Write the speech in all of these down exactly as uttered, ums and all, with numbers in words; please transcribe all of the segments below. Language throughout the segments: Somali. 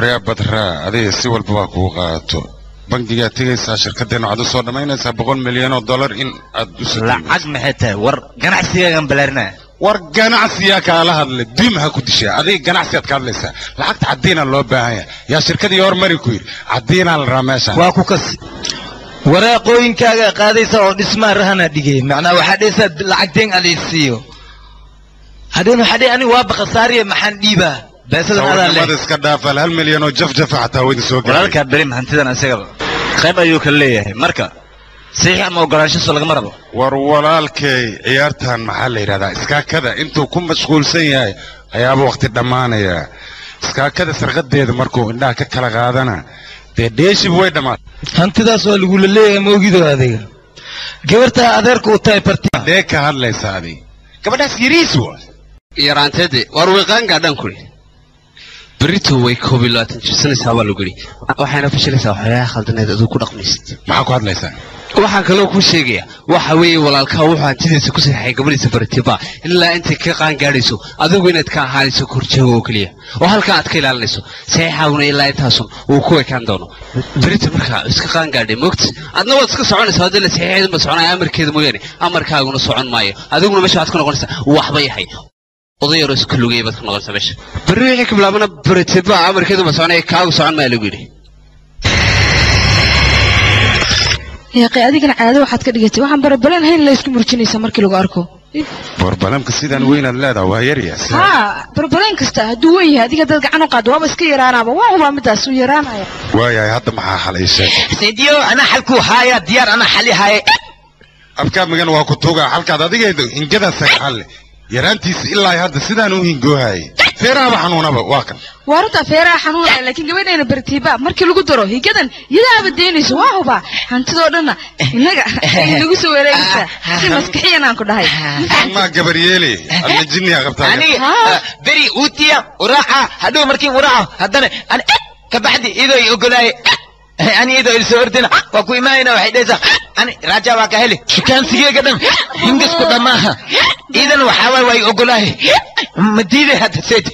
waryaa badraa adiga si walba waa kuu qaato bangigaa tegaysaa shirkaddeena waxaad u soo dhammaynaysaa boqol milyan oo dollar in aad u soo lacag maxay tahay war ganacsigaagan balaarinaya war ganacsiyaa kaala hadlay diim ha ku dishaa adiga ganacsiyaad ka hadlaysaa lacagta caddiina loo baahan yahay yaa shirkadii hormari ku yidhi caddiinaa la rabaa meeshaan waa ku kasi waraaqooyinkaaga qaadaysa oo dhismaa rahana dhigay macnaa waxaa dhaysaa lacag deen alaysiiyo haddeen waxaa dhey aniga waa baqasaariya maxaan dhiibaa beesadan adaan leh iska dhaafal hal milyan oo jafjafa xataa wayna soo gaadhay walaalkaa berim hantidan isagaba qayb ayuu kala leeyahay marka saxiix ama ogolaanshaso lagama rabo war walaalkay ciyaartan maxaa la yidhahdaa iskaakada intuu ku mashquulsan yahay ayaaba waqti dhammaanaya iskaakada sarqadeeda markuu indhaha ka kala qaadana dee dheeshib way dhammaatay hantidaas waa lagula leeyahay moogido adiga gabartaa adeerka u tahay barti dee ka hadlaysa adi gabadhaas yariis wa yaraanteede war wiiqaangaa dhan kuri بريتو ويكوبي لا تنجسني سوا لوغري waxaana fashilaysaa waxyaalaha khaldaneed aduu ku dhaqmaysid maxaa ku hadlaysaa waxaan kaloo ku sheegaya waxa weeye walaalka wuxuu hantidiisa ku saxay gabadhiisa bartiba ilaa inta ka qaan gaadhayso adigu inaad ka ahaanayso korjooga oo kaliya oo halka aad ka ilaalinayso saxiixaawna ilaa intaasun uu ku ekaan doono بريتو marka iska qaan gaadhay moogta adna waad iska soconaysaa hadii la saxiixeedo ma soconay amarkeeda mooyaane amarkaaguna socon maayo adiguna meesha aad ku noqonaysaa waxba yahay odayaro isku lugay bad ku noqonaysaa meesha bari wixii ka bilaabana bartiba amarkeedu ma soconay kaagu socon maayo lagu yiri يا أخي هذيك العادة واحد كده جت واحد بربلان هين لا يسكن مرجني سمر كيلو أركو بربلان كسيدان وين اللادة وهيريا ها بربلان كسته دوي هذيك ده قعنو قدوة بس كيرانا واه مدرس ويرانا ويا هذا معها حليش سيديو أنا حلكو هاي ديار أنا حلي هاي أبكى مجن وكتوجا حلك هذا دقيقة إن كذا سيحل يرانتيس إلا هذا سيدان وين جوهاي فيرا بحنونا بواكن وارتا فيرا حنونا لكن قبل أنا برتيبا مركي لو قدروا هي كذا يلا بديني سواه با أنت دورنا إنك إنك سوى رئيسة في مسكحية أنا كده هاي ما جبريلي الجنية قبتها أنا بري أوتيا وراحة هدو مركي وراحة هدنا أنا كبحدي إذا يقولي أنا إذا السوردنا وكوي ما هنا واحد إذا أنا راجع وكهلي كان سيجي قدام ينقص قدامها إذا وحاول ويقولي مدينة هذا سيدي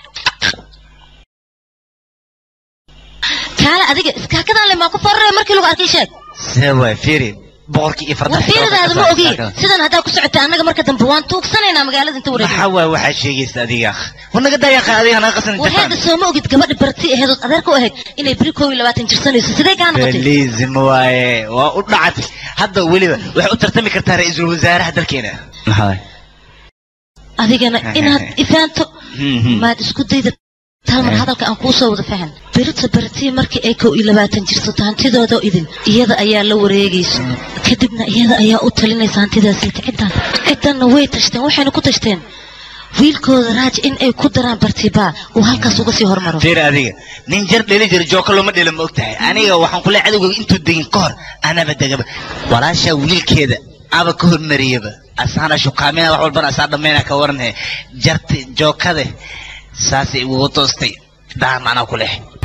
كان أديك إسكاكنا لما كفر مركي لو أركيشك سوى فيري بوركي إفرط وفير هذا ما أوجي سيدنا هذا كسرت أنا مركي دمبوان توك سنة مقالة أنت ورد حوا واحد شيء يستديق هنا قد يا خالي أنا قصني وهذا السوما أوجي قبل برتي هذا أذكر وهيك إني بريكو ولا باتن جرسني سيدنا كان قتي لازم واي وقطعت هذا ولي وحطرتني كرت رئيس الوزراء هذا الكينا هاي أديك أنا إنها إفانتو ما تسكت ذي تامر هذا كان قوسه وضفهن بريت برتي مركي أيكو إلى باتن جرستان تدا دو إذن يدا أيا لو ريجيس كدبنا يدا أيا أطلنا سانتي دا سيت عدنا عدنا وين تشتين وحين كنت تشتين ويلكو راج إن أي كدران برتيبا وهالك سوق سي هرمرو فير هذه نينجر ليلي جر جوكلو ما دلهم وقتها أنا وحن كل عدو أنتو دين كور أنا بدي ولا شيء ويل كذا أبى كور مريبة أصلا شو كامينا وحول بنا صار دمنا كورنه جرت جوك هذا ساسي وطوستي ده معنا كله.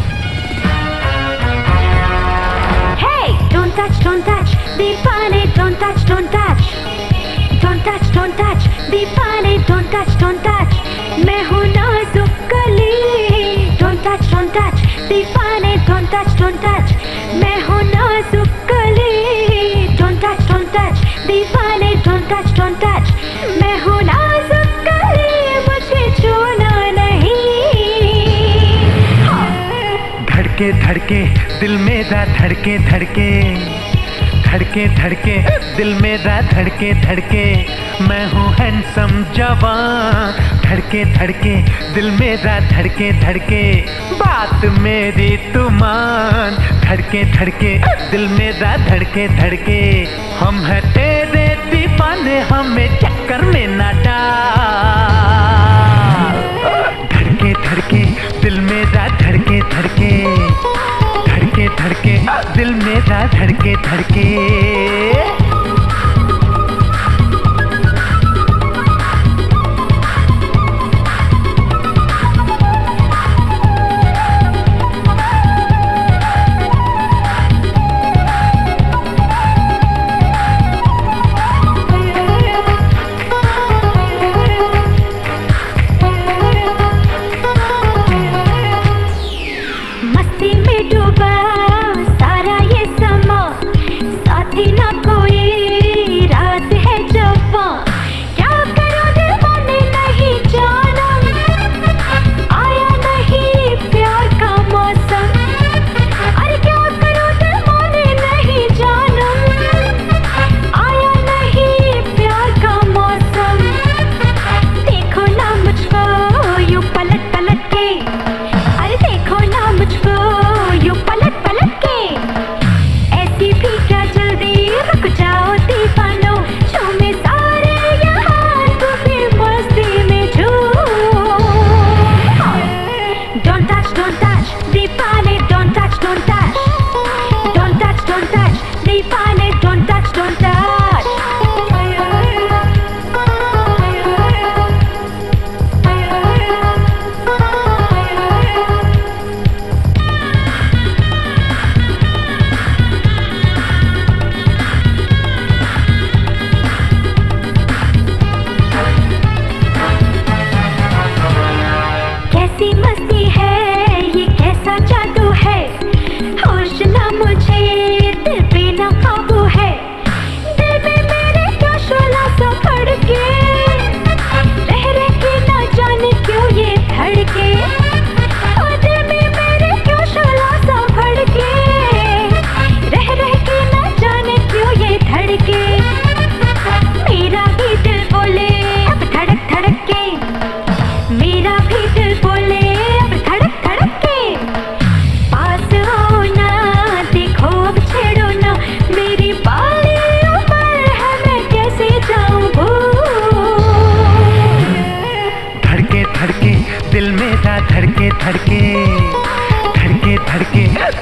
Hey, don't touch, don't touch, be funny, don't touch, don't touch, don't touch, don't touch, be funny, don't touch, don't touch. मैं हूँ नाजुक कली, don't touch, don't touch, be funny, don't touch, don't touch. मैं हूँ नाजुक कली, don't touch, don't touch, be funny, don't touch, don't touch. मैं हूँ नाजुक कली, मुझे छूना धड़के धड़के दिल मेरा धड़के धड़के धड़के धड़के दिल मेरा धड़के धड़के मैं हूँ हैंडसम जवान धड़के धड़के दिल मेरा धड़के धड़के बात मेरी तू मान धड़के धड़के दिल मेरा धड़के धड़के हम है तेरे दीवाने हमें चक्कर में ना डाल धड़के धड़के दिल मेरा धड़के धड़के धड़के धड़के दिल मेरा धड़के धड़के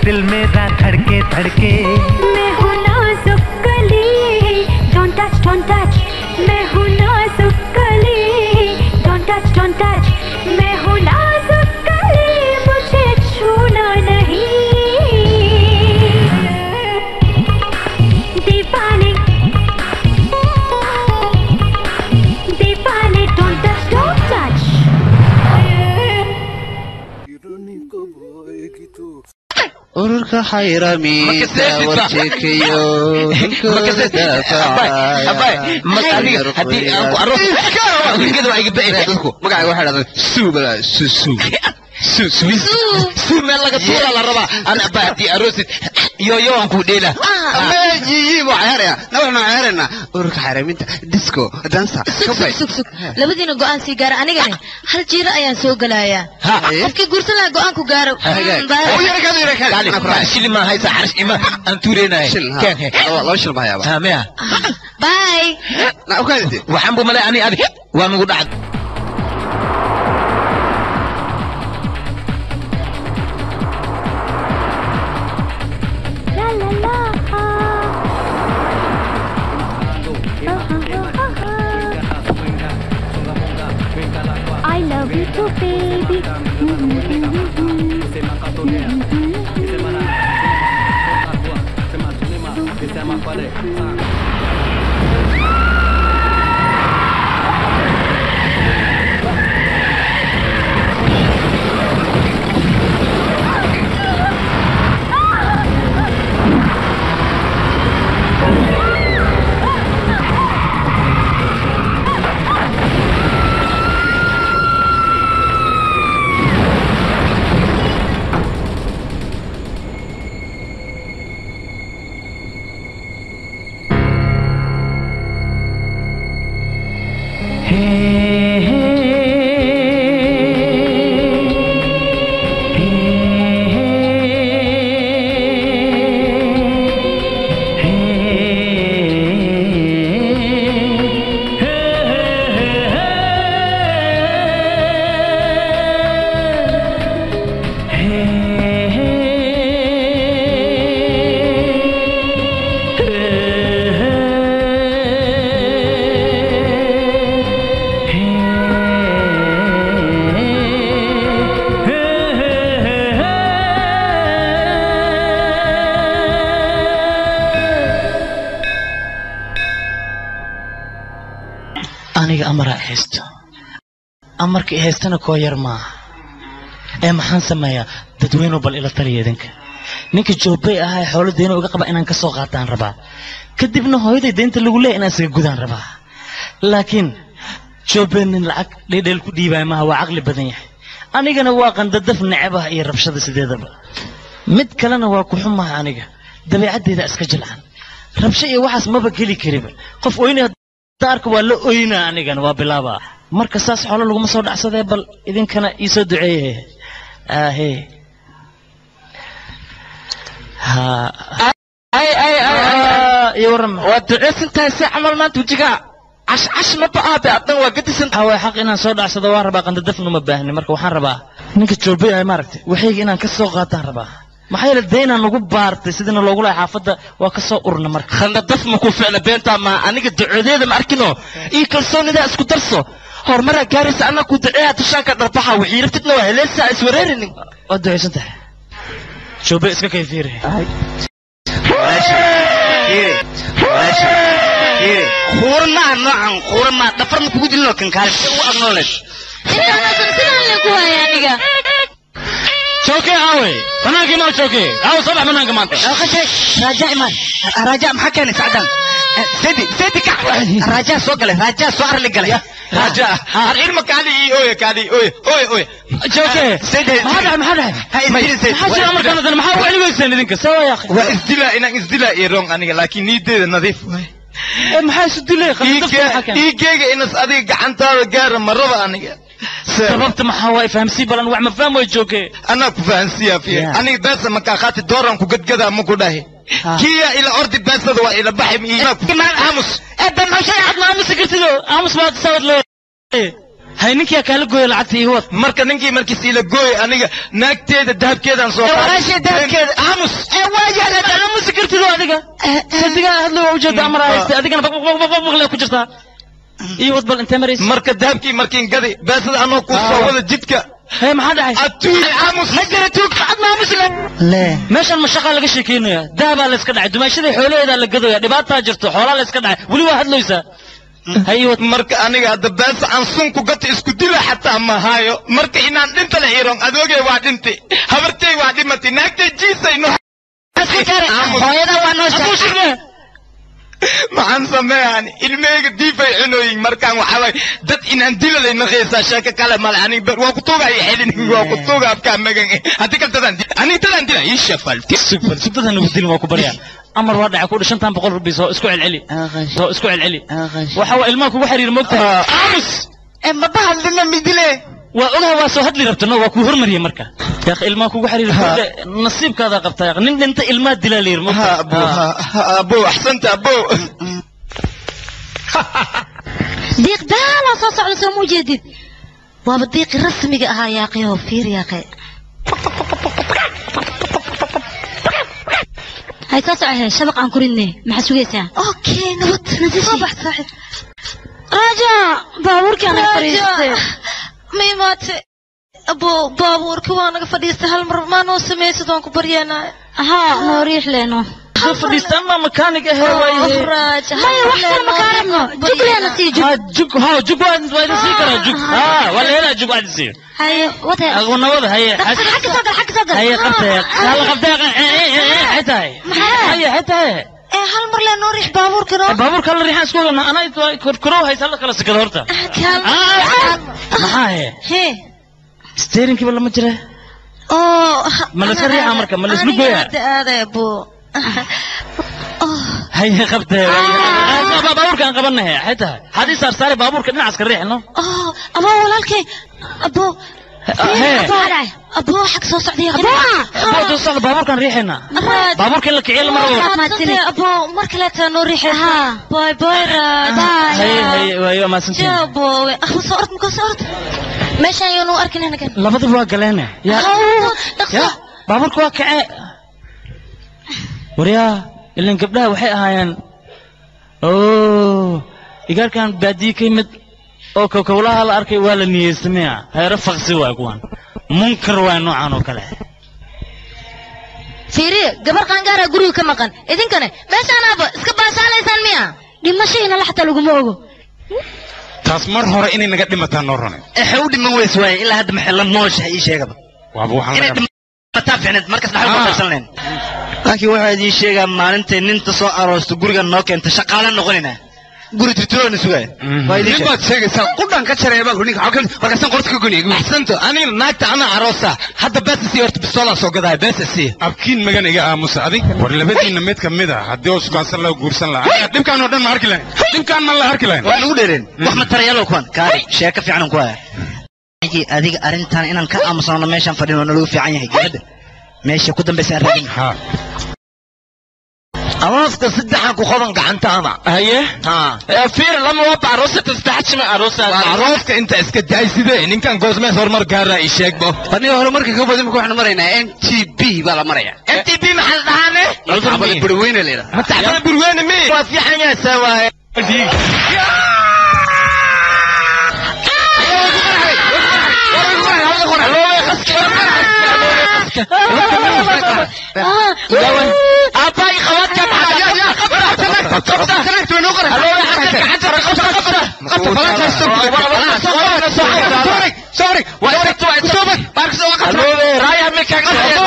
दिल मेरा धड़के धड़के मैं हूँ नाजुक कली don't touch don't touch मैं हूँ नाजुक कली don't touch don't touch मैं हूँ नाजुक कली मुझे छूना नहीं दीवाने दीवाने don't touch don't touch ururka xayraamiinta warjeekayo magacaaga waxaa dhahdaa suubala susuu suu meel laga tuura la rabaa ana abaa haddii aroosid yoyo aan ku dheela yiyiibu cayaaraya nabana cayaarayna ururka xayraamiinta disco dansa sug sug labadiina go'aan sii gaara anigana hal jiiro ayaan soo galayaa qofkii guursan lahaa go'aan ku gaaro shili ma haysa xarish ima aan tuureenahay laba shil baa yaaba maya bye waxaan bu malay ani adi waa nagu dhacd I love you too, baby. aniga amara haysto amarka haystana koo yar maaha ee maxaan sameeyaa dadweyne bal ila taliya idinka ninka joobay ahaa xoolo deeno uga qaba inaan ka soo qaataan rabaa kadibna hooyaday deynta lagu leeyahay inaan isaga gudaan rabaa laakiin joobay nin lacag dheedheel ku dhiibay maaha waa caqli badan yahay anigana waa qandadaf necab ah iyo rabshada sideedaba mid kalena waa ku xumaha aniga dabeecaddeeda iska jilcan rabsho iyo waxaas maba geli kariba qof oyna daarka waa la oyna anigana waa bilaaba marka saas xoolo lagu ma soo dhacsadee bal idinkana ii soo duceeyay aahe ha ay ay ay ay waram waa duceysantahay si camal maanta wajiga cash cash ma baabe adan waa gadisan waa xaq inaan soo dhacsado waa rabaa qandadafnu ma baahni marka waxaan rabaa ninka joobay ay maaragtay waxayga inaan ka soo qaataan rabaa maxay la deena nagu baartay sidina loogu leeyahay xaafada waa ka soo urna marka qandadaf ma ku ficna beenta ma aniga ducadeeda ma arkino ii kalsoonida isku darso hormara gaaraysa ana ku duceeya tushaanka dharbaxa wixii rabtidna waa heleesa iswareerin oo duceysantahay joobay iska kayfiire خورنا نعم خورنا دفرنا كوجي لو كان كارث واغنولش انا سنتنا لك ويا شوكي اوي انا كمان شوكي او صبح من كمان اخي راجع ما راجع ما كان سعدان سيدي سيدي كع راجع سوق له راجع سوار لي قال راجع هر مكاني اوي كادي اوي اوي اوي شوكي سيدي ما هذا ما هذا هاي سيدي حاجه امر كان انا ما حاول علي ويسن دينك سوا يا اخي وازدلا ان ازدلا يرون انا لكن نيدي نظيف maxaa isu dilay iigeyga inas adiga gacantaada gaara maraba aniga sababta maxaa waa fahamsi balan wax ma fahmo jooge ana ku fahansiya fiye aniga beesa markaa qaati dooran ku gadgada ma ku dhahay kiya ila ordi beesada waa ila baxim iyo aamus eedan ma shay cad ma aamus kartido aamus ma sabad loo هاي نكيا كالا قوي لعبتي هو مركا ننكي مركي سيلا قوي أنا ناكتيدا دهب كيدا نصوص واشي دهب كيدا عمس واجه أنا أنا مسكرت له هذا صدقا هذا وجد أمر هاي هذا أنا بق بق بق بق لا كجرتا إيوه بل أنت مريس مركا دهب كي مركين قدي بس أنا كوسا ولا جدك هي ما حدا عايز أتوي عمس هجر توك بعد ما مسلم لا ماشي المشقة اللي قشيكينه يا دهب اللي اسكدع دمشق حوله إذا اللي قدوا يا دبات تاجرته حوله اللي اسكدع ولي واحد ليس هيوت مركا أنا هذا بس عن سونكو قط إسكوديلا حتى ما هايو مركا إن أنت لا هيرون أدوجي واحد أنت هبرتي واحد ما تناكتي جيسة إنه هذا وانوش ما عن سمعني الميج ديفا إنه مركان وحوي دت إن أنديلا لإنه خيسا شاكا كلام مالعني وقطوعة يحلني وقطوعة بكام مجان هتيك تدندي أنا تدندي لا يشفل سوبر سوبر أنا بديل ما كبريان أمر وضع كل شنطان بقول ربي سو اسكوع العلي سو اسكوع العلي وحوا الماك وحري المقطع أمس إما بحال لنا مدلة وأنا واسو لي ربطنا وكوهر مريم مركا يا أخي الماك وحري نصيب كذا قبطة يا أخي نين أنت الماء دلالير ها أبو ها أبو أحسنت أبو ديق دالا صوص على سمو جديد وبديق الرسمي ها يا أخي وفير يا أخي هاي تصعه شبق عن كوريني ما حسويسها اوكي نبط نزل صباح صاحب راجع بابورك انا فريستي ميمات ابو بابورك وانا فريستي هالمره ما نو سميسه دونك بريانا ها نوريح لينو فريستي اما مكانك هواي راجع ما يروح مكانك جوك لي انا سي جوك جوك ها جوك واحد واحد سيكره جوك ها ولا هنا جوك واحد سي هاي وات اغنى وضع هي حق صدر حق صدر هي قبتها هلا قبتها حتى هي هي حتى هي ايه هالمر لا نوريح بابور كرو بابور كلا ريحان سكول انا انا كرو هي سلا كلا سكر هرتا ما هي هي ستيرين كي ولا ما جرى اوه ما لا سريع عمرك ما لا سلوقيا هذا يا ابو هي خبتها بابور كان قبلنا حتى هذه صار صار بابور كنا عسكر ريح انه اه ابو ولالكي ابو ابو حق صوص عدي ابو ابو توصل بابور كان ريحنا بابور كان لك عيال مره ابو مركلة نور ريحها باي باي باي هي هي ايوه ما سنتي ابو اخو صورت مكو صورت ماشي ينو اركن هنا كان لبض waa galena ya ya baaburku waa kacay wariya ilin gabdhaha waxay ahaayeen oo igarkan baadii ka mid oo kowkowlaha la arkay waa la niyeysnaa heer faqsi waa kuwan munkar waa noocan oo kale fiiri gabar qaangaara guriga ka maqan idinkana meeshaan aaba iska baasaalaysan miya dhimashayna la xataa lagu moogo taas mar hore inay naga dhimataan noo ranay ee u dhiman weys way ilaa hadda maxay la noosha ii sheegaba waaba waxaan laga mataa ficnad markas dhaxal ku qabsaneen laakiin waxa idin sheegaa maalinta ninta soo aroosto guriga noo keenta shaqaale noqonina guri tirtiroona sugay waa idin baad sheegaysaa qudhan ka jaray baa ninka halkan markaas qorta ka gonay ahsanto aniga naagta ana aroosa hadda bas si horta bisola soo gaday bas si abkiin magan iga aamusa adig war labadiina mid kamid ah hadii uu suuqan la guursan lahaa dhibkaan oo dhan ma arki lahayn dhibkaan ma la arki lahayn waa ugu dheereen wax ma tarayalo kuwan kaari sheeka fiican ku haya adiga arintan inaan ka aamusano meeshan fadhino nalagu fiican yahay gabadha meesha ku dambaysa arrin ha arooska saddexan ku qodan gacantaada haye ha fiir lama waa aroosa tastaxaj ma aroosa arooska inta iska daay sidee ninkan goosmees horumar gaara i sheegbo bani horumarka ka badan waxaan maraynaa M T B baa la maraya M T B maxaa dhahaane abal burweyne leeyahay ma taxbal burweyne mi waa fiican yahay sawaaye أباي خوات كم حاجة سوري سوري سوري رايح مكان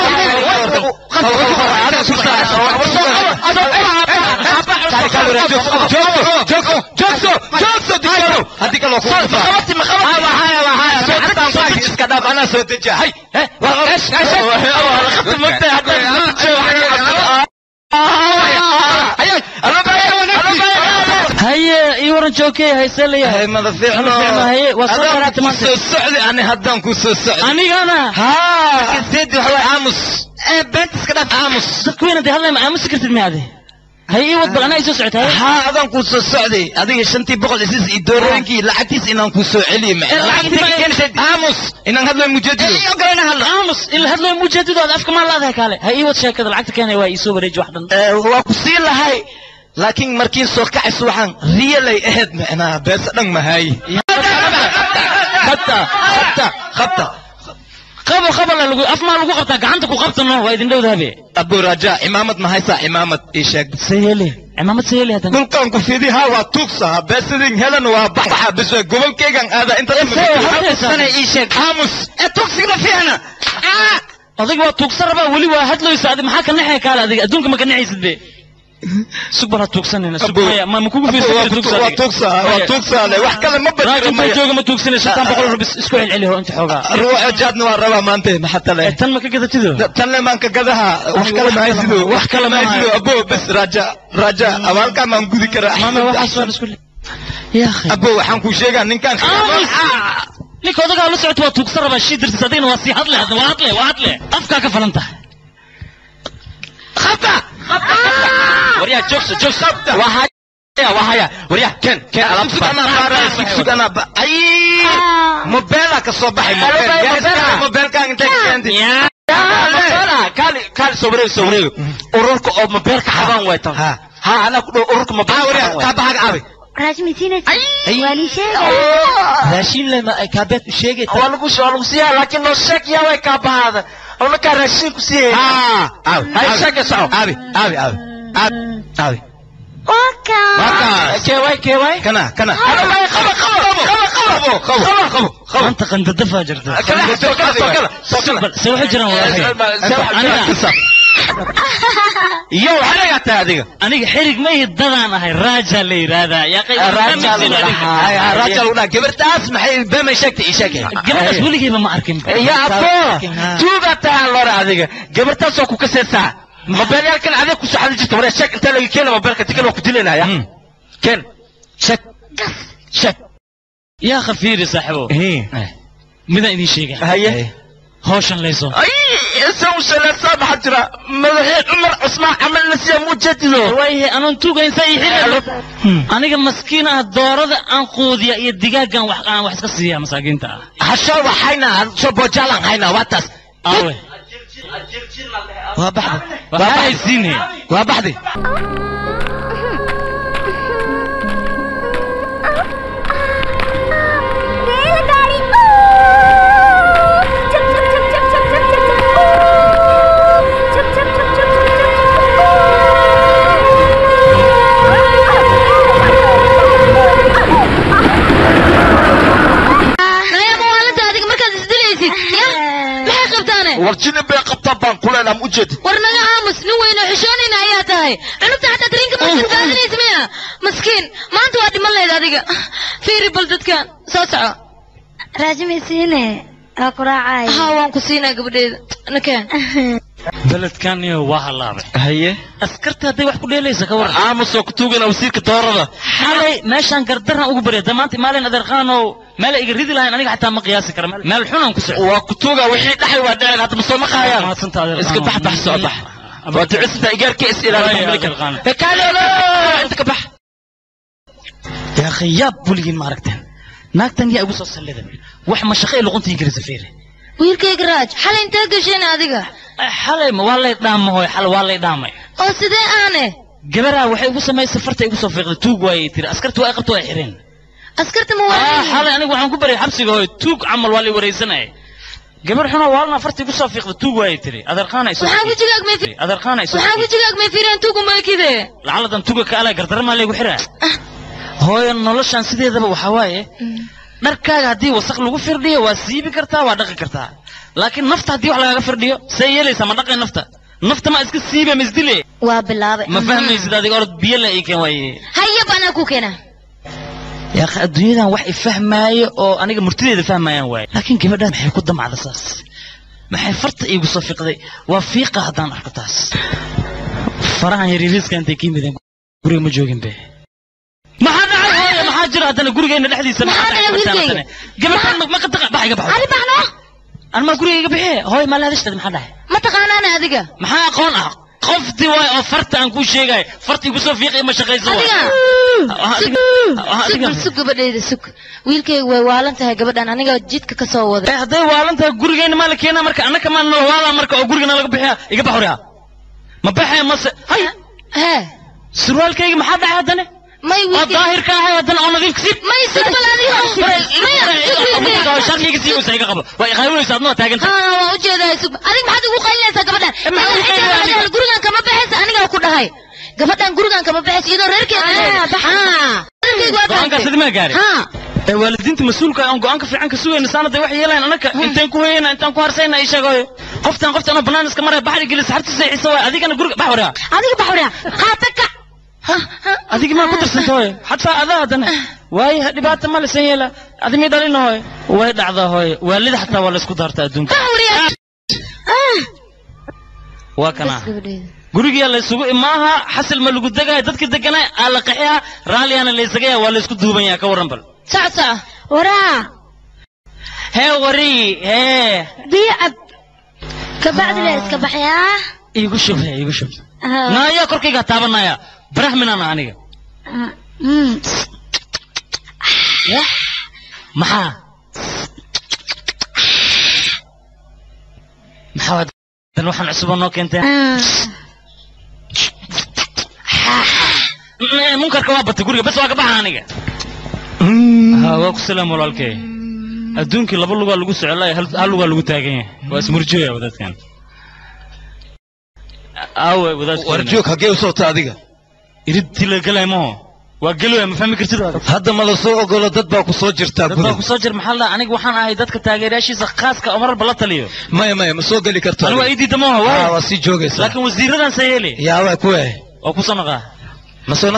هديك الله خواتي ما خواتي ما هاي ما هاي حتى صاحي اسكداب أنا سويت هاي ها والله إيش إيش خدت مقطع حتى هيا يورن جوكي هاي سلية هاي ماذا فعله هاي وصلنا كوسو السعودي أنا هدام كوسو السعودي أنا أنا ها كنت وحوي عامس بنت اسكداب عامس تكوين دي هلا عامس كرت المعدة هي ود بغنا يسوس عتها ها أذن كوسو سعدي هذه شنتي بقول إسس إدورينكي لعتيس إنهم كوسو علي ما لعتيس كان آموس إن هذا المجدد إيه قلنا هلا آموس إن هذا المجدد هذا أفكار ما الله ذاك عليه هي ود شيء كذا العتيس كان هو يسوي بريج واحد هو كسير لهاي لكن مركين سوق عسوحان ريالي أهد أنا بس أنا ما هاي خبطة خبطة خبطة خبر خبر لو أفما لو قبضة عندك وقبضة إنه وايد ندود هذي أبو رجاء إمامة ما هيسا إمامة إيشك سهلة إمامة سهلة هذا كل كان كفيدي هوا توكسا بس دين هلن وبحها بس قبل كيجان هذا أنت أنا إيشك هاموس التوكسي في أنا أضيق وتوكسر بقى ولي واحد لو يساعد محاك النحية كلا ذيك أدونك ما كان نعيس بيه سبحان توكسن هنا سبحان ما مكوك في سبحان توكسا توكسا توكسا له واحد كلام ما بدي راجل ما جوجا ما توكسن شتان بقول بس اسكوين عليه هو أنت حوجا روح جادنا ورا ما أنت ما حتى له تن ما كذا تدو تن ما أنك كذاها واحد كلام ما يزيدو واحد كلام ما يزيدو أبو بس رجع رجع أول كان ما نقولي كرا ما ما واحد سؤال اسكول يا أخي أبو حنكو شيء عن كان ليك هذا قالوا سعت وتوكسر بشيء درس صدقني وصيحة له هذا واحد له واحد له أفكار كفلنته خطأ وريا جوكس جوكس وهاي وهاي وريا كن كن ألعب أنا بارا سكسك أنا ب أي موبايلك الصباح موبايل موبايل كان أنت عندي يا لا كالي كالي صبري صبري أورك أو موبايل كحبان ويتم ها ها أنا كده أورك موبايل وريا كابها أبي راشمي سينة ولي شيء راشين لما كابت شيء أول كوش أول كوسيا لكن لو شك يا وي كابها هذا أنا كراشين كوسيا ها هاي شك ساو أبي أبي أبي أبي أبي وكا وكا كيواي كيواي كنا كنا أنا ما خبر خبر خبر خبر خبر خبر خبر أنت قند دفع جرت كلا كلا كلا كلا سوي حجرة ولا أنا يو حرقت هذه أنا حرق ما يضرنا هاي راجل لي هذا يا أخي راجل هاي راجل ولا كبرت أسمع هاي بما شكت إيشك كبرت أسولي كيف ما أركم يا أبو توقع تعال هذه كبرت أسوق كسرة ما بين يمكن عليك وسحب جت ولا شك أنت اللي كلمة بينك تكلم وكتلنا يا كن شك شك يا خفيري صاحبه هي ماذا إني شيء هاي هوشن ليسون أي سووا سلسلة بحجرة مذهب عمر اسمع عمل نسيا مجدده ويه أنا نتوقع إنسان يحل أنا كمسكينة الدورة أنقذ يا الدجاج كان وح كان وح كسيا مساكين تا حشوا وحينا شو بوجالان حينا واتس أوه وابحدي وابحدي سيني وابحدي ورجيني بيقبطا بان كل أنا موجد ورنا عامس نوين حشوني نعياتها هاي أنا بتاعت أدرينك ما تنتظرني اسمها مسكين ما أنت وادي ملا إذا في ربلدت كان ساسعة راجمي سينة أقرأ ها وانكو سينة قبل نكان بلد كان يوه الله هي أسكرت هذي واحد كله ليس كور عامس وكتوجنا وسيرك دارة حالي ماشان قدرنا أقبل دمانتي مالين أدرخانو مال يجريد لها أنا حتى مقياس كرم مال الحنون كسر وكتوجا وحيد نحي وداعي هذا مصطلح خيال ما سنت هذا اسكت بح بح صباح وتعس إيجار كيس إلى المملكة كلا لا أنت كبح يا أخي يا بولين ماركتين ناكتن يا أبو صلى الله وح مشاخي اللي قنت يجري زفيري ويرك يجراج حلا أنت قشينا هذيك حلا والله يدام هو حلا والله يدامي أو سيدي أنا جبرها وحي أبو سماي سفرت أبو صفيق توج ويتر أسكرت وأقرت وأحرين أسكرت موالي آه حالا أنا وحنا كبري حبسي هو توج عمل والي وريسنا جبر حنا والنا فرت أبو صفيق توج ويتري أدر خانة يسوي وحاول تجاك ما في أدر خانة يسوي وحاول تجاك ما في ران توج ما كذا لعل دم توج كألا قدر ما لي وحرة هو النولش عن سيدي ذا وحواي مركز هدي وسق لو فرديه وسيبي كرتا ودق كرتا لكن نفط هدي ولا فرديه سيلي سما دق نفط نفط ما اسك سيبه مسدلي وبالله ما فهمي سيدا دي قرد بيلا اي كان واي هيا انا كوكنا يا اخي الدنيا wax ifahmaayo oo aniga murtideeda fahmayaan way laakiin gabadhan maxay ku damacda saas maxay farta igu soo fiqday waa fiiqa hadaan arko taas farahan yariiska intay kiimideen guriga ma joogin be maxaa dhacay maxaa jira hadana gurigeena dhexdiisa maxaa dhacay gabadhan ma ka taqaa baxay gabax ari baxno أنا ما أقول يجيب إيه هاي ما لهذا إيش تدم حدا ما تقانا أنا هذيك ما ها قان أه qofti way oo farta aan ku sheegay farti ku soo fiiqay ma shaqayso adiga adiga sug gabadheeda sug wiilkaygu way waalan tahay gabadhan aniga jidka ka soo wada haday waalan tahay gurigeena ma la keenaa marka annaka ma nala waala marka oo gurigeena laga bixiya iga baxuriya ma baxay ma hay he surwaalkayga maxaa dhacay hadana may wiilkayga daahir ka ahay hadana oo nadiif kasib may sug balaadiyo may shaqliga sii wasa iga qabo way qaywaysa adna taaganta ha waa u jeedaa sug adiga maxaad ugu qaylinaysaa gabadhan gurigan kama baxaysa aniga ku dhahay gabadhan gurigan kama baxaysa iyadoo reerkeeda go'aanka sidma gaari ee waalidiinta mas'uulka aan go'aanka fiican ka sugayna saanada wax yeelaan anaka intaan ku hayna intaan ku harsayna ay sheegayo qoftan qoftan banaan iska maray baxri gelis hartiisa xiisa way adigana guriga baxwara adiga baxwara qaataka adiga ma ku tirsantahay hatta adaa hadana way dhibaato ma lisan yeela adimi dhalin hooy way dhacdaa hooy waalid hatta waa la isku daartaa adduunka waa kana guriga la isugu imaaha xasil ma lagu dagaay dadka deganay ala qaxiya raaliyana la isagaya waa la isku duuban yahay ka waran bal sacsa waraa hee wari hee diicad kabacdi la iska baxyaa igu shub igu shub naaya korkayga taabanaya brahminana aniga maxaa maxaa dan waxaan cusub noo keentay munkarka waa batay guriga bas waa ka baxaa aniga ها واكو سلام والالكي adduunkii laba lugaa lagu socday hal lugaa lagu taagan yahay waa ismurjooya wadaadkan aawe wadaadkan warjoog hagee u socota adiga iridtii la galay ma waa galay ma fahmi kartid hadda ma la soo ogolo dad baa ku soo jirta dad baa ku soo jir maxaa la aniga waxaan ahay dadka taageerayaashiisa khaaska oo marar bala taliyo maya maya ma soo gali karto aniga waa idii damo waa waa si joogaysa laakiin wasiiradan sayeli yaa waa ku eh oo ku sanaqa ma soo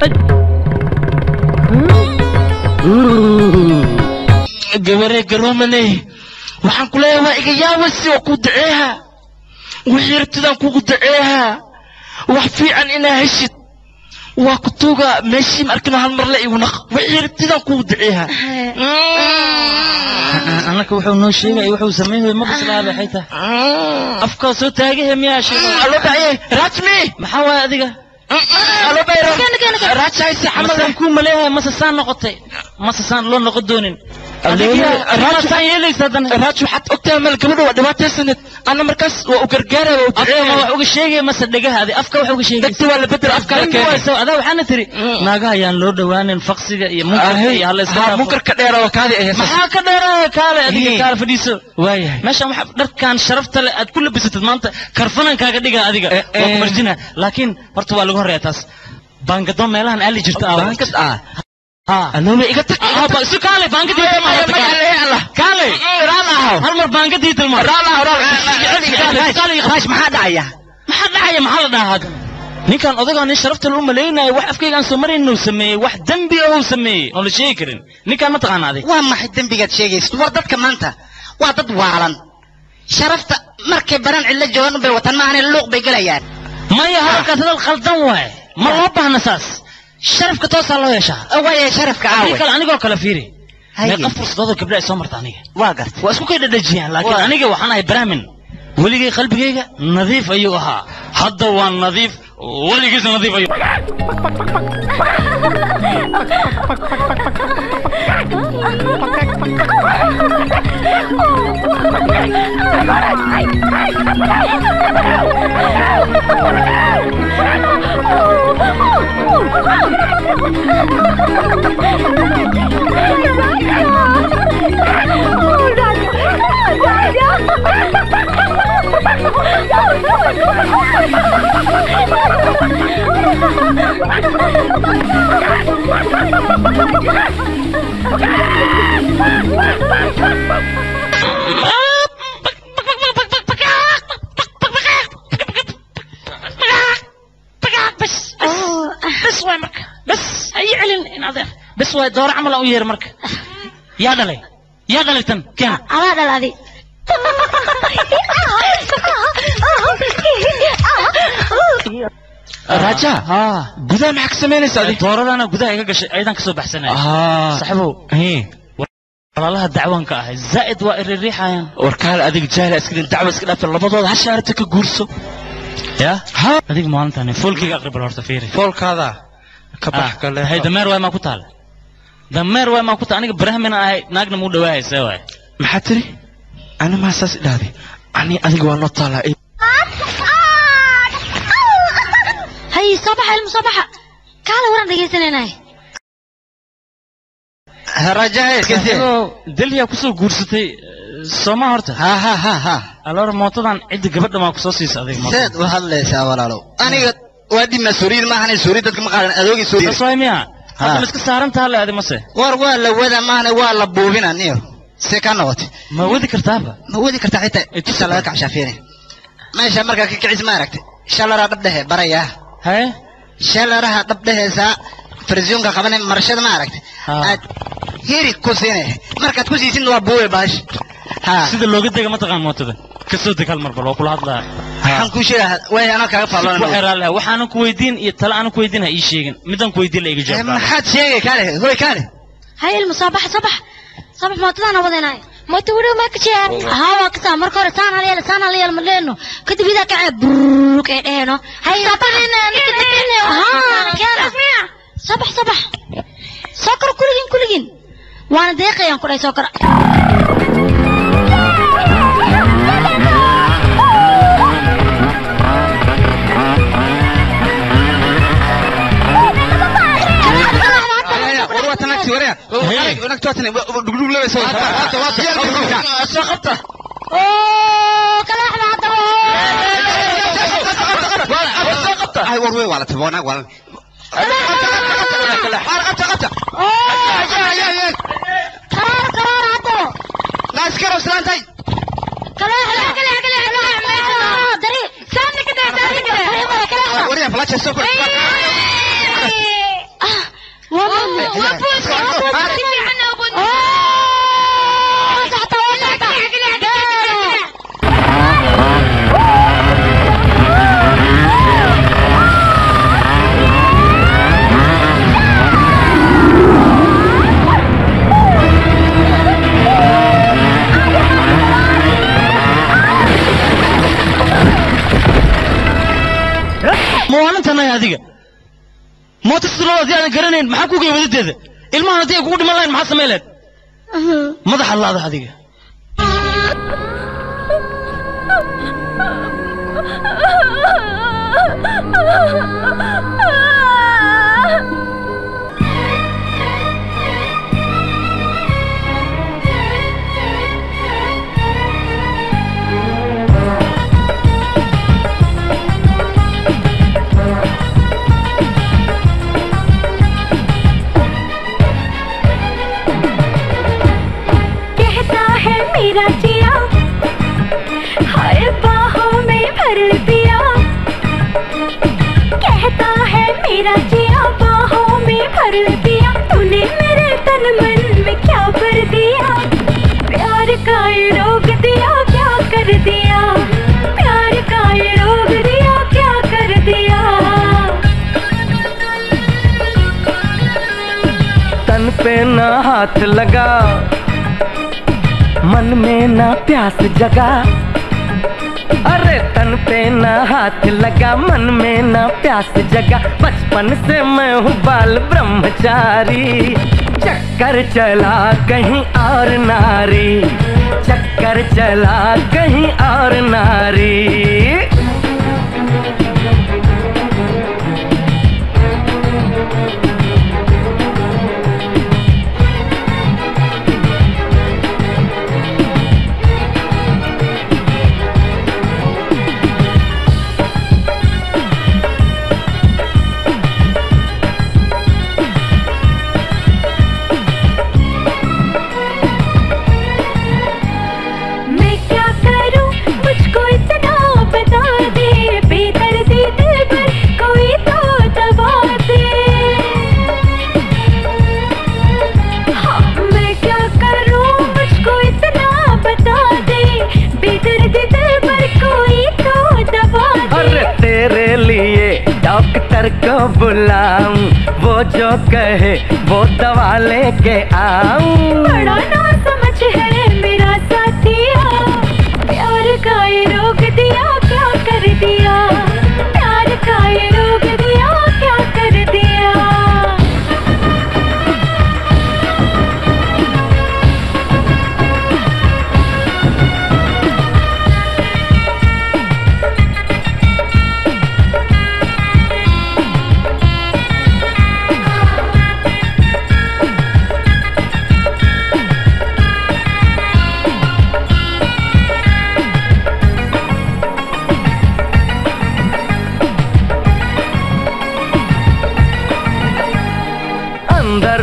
gabarey garoomane waxaan ku leeyahay waa iga yaabasi oo ku daceeha wixii rtidaan kugu daceeha wax fiican inaa heshid waa ku tuuga meeshii ma arkino hal mar la igu naq wixii rtidaan kugu daceeha anaka wuxuu noo sheegay wuxuu sameeyay ma bislaaba xayta afka soo taagahay miyaa sheegay allo bacay rajmi maxaa waa adiga allo bayro rajay si xamadan ku maleeyahay ma saan noqotay ma saan loo noqon doonin rajay yeelaysadan raj waxaad ogtahay mal gabadha waa dhibaataysanad ana markaas waa u gargaaray waa u duceeyay wax uga sheegay ma sadagahaadi afka wax uga sheegay dadka waa la bedel afka ka keenay adaa waxaan tiri naaga ayaan loo dhawaanin faqsiga iyo munkarka iyo hal iska munkarka dheer oo kaadi ay maxaa ka dheeraa kaale adiga kaale fadhiiso waayahay meeshan waxa dharkan sharafta leh aad ku labisatid maanta karfanan kaaga dhiga adiga waa ku marjina laakiin horta waa lagu horeeyaa taas baangado meelahan aali jirta ah baangad ah أنا ما إجت آه بس كالي بانك دي تلمر كالي رالا هل مر بانك دي تلمر رالا رالا كالي خاش ما حد عيا ما حد عيا ما حد هذا نكان أذكر أن شرفت الأمة لينا واحد كي كان سمرين إنه سمي واحد دنبي أو سمي ولا شيء كرين نكان ما تقان هذه وهم واحد دنبي قد شيء وردت كمان أنت وردت وعلن شرفت مركب بران علة جوان بوطن ما عن اللوق بيجليان ما يهرك هذا الخلطان واي ما ربها نساس شرف كتوصل الله يا شاه أو يا شرف كعاوي كلا أنا قال كلا فيري ما قفر صدق قبل أي سمر تانية واقف واسمه كده دجيان لكن أنا جا وحنا إبراهيم ولي جي قلبي جا نظيف أيوها حد وان نظيف ولي جي نظيف أيوه بس وين مرك بس أي علن هذا بس وين دور عمل أو يير مرك يا دلي يا دلي تن كم على دلي راجع ها جدا معك سمين سعدي دور أنا جدا إيجا قش أيضا كسب بحسنا آه صاحبه هي والله الدعوة كاه زائد وائر الريحة يعني وركال أديك جاهل أسكن الدعوة أسكن في اللبضة هالشارتك جورسو يا ها هذيك ما أنت أنا فول كي أقرب الورطة فيري فول كذا كبح كله هاي دمر وين ما كنت على دمر وين ما كنت أنا برهم أنا هاي ناقنا مود واي سوا محتري أنا ما أساس دادي أنا أديك وانا طالع إيه هاي صباح المصباح كالا ورا دقيسنا هاي رجعي كذي دليا كسو غورستي سوما هرتا ها ها ها ها alors mootadan cid gabadha ma ku soo siisay adiga ma saad waxa leeyahay walaalo aniga waadi masuuriin ma ahana suuriid dadka ma qaadan adoogi suuriid sooymiya hadda iska saaran tahay leeyahay ma se war waa la wada ma ahana waa la buubina niyo se ka noqot ma wadi kartaaba ma wadi kartaa xitaa inta laga kacshafeene meesha marka ka kicis ma aragtay shalara dhabdhahe baraya hay shalaraha dhabdhaheesa فرزيونka qabanay marashada ma aragtay aad hiri ku siinay markaad ku siisin waa buuwe baash ha sida looga deega ma taqaan mootada ka soo degal mar bal oo kula hadlaa waxaan ku sheegaa way ana kaaga faalona waxaan waxaan ku weydiin iyo tala aan ku weydiin ha ii sheegin midan ku weydiin la iga jawaab maxaad sheegay kale hoy kale hay المصباح صباح صباح mootadana wadeenay mooto wado ma ka jeer ha waa ka mar kore saan haliyal saan haliyal ma leeno kadib ida ka buruuk ee dheeno hay sabaxina ha صباح صباح سكر كلين كلين وانا دقيقه يا كل سكر تنكسي وريها ونك توتني دغدغ لا سو سقطه اوه كلا احنا عطوا سقطه هاي وروي ولا تبونا ولا كلا حرقه سقطه اوه يا يا قرار قرار عطوا ناس كرو سلانتي كلا كلا كلا كلا دري سامي كده دري كده كلا وريها فلاش السكر والله وابوس وابوس انا ابوس اوه تحت ولا مو انت انا هذيك موت السرور دي انا قرنين maxaa ku geey wadadeeda ilmaha hadii kugu dhiman lahayn maxaa sameeyay madax allaada hadiga मेरा जिया हाय बाहों में भर दिया कहता है मेरा जिया बाहों में भर दिया तूने मेरे तन मन में क्या भर दिया प्यार का ये रोग दिया क्या कर दिया प्यार का ये रोग दिया क्या कर दिया तन पे ना हाथ लगा मन में ना प्यास जगा अरे तन पे ना हाथ लगा मन में ना प्यास जगा बचपन से मैं हूँ बाल ब्रह्मचारी चक्कर चला कहीं और नारी चक्कर चला कहीं और नारी डॉक्टर को बुलाऊं वो जो कहे वो दवा लेके आऊं बड़ा ना समझ है मेरा साथिया प्यार का ये रोग दिया क्या कर दिया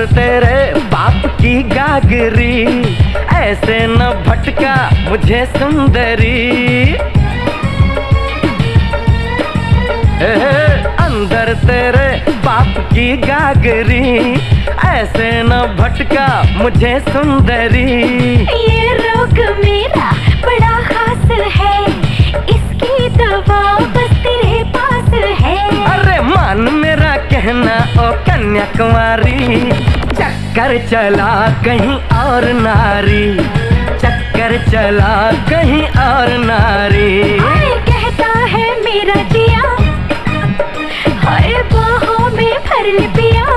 तेरे बाप की गागरी ऐसे न भटका मुझे सुंदरी अंदर तेरे बाप की गागरी ऐसे न भटका मुझे सुंदरी ये रोग मेरा बड़ा खास है इसकी दवा बस तेरे पास है अरे मान मेरा कहना ओ कन्याकुमारी चक्कर चला कहीं और नारी चक्कर चला कहीं और नारी कहता है मेरा जिया हाय बाहों में भर ले पिया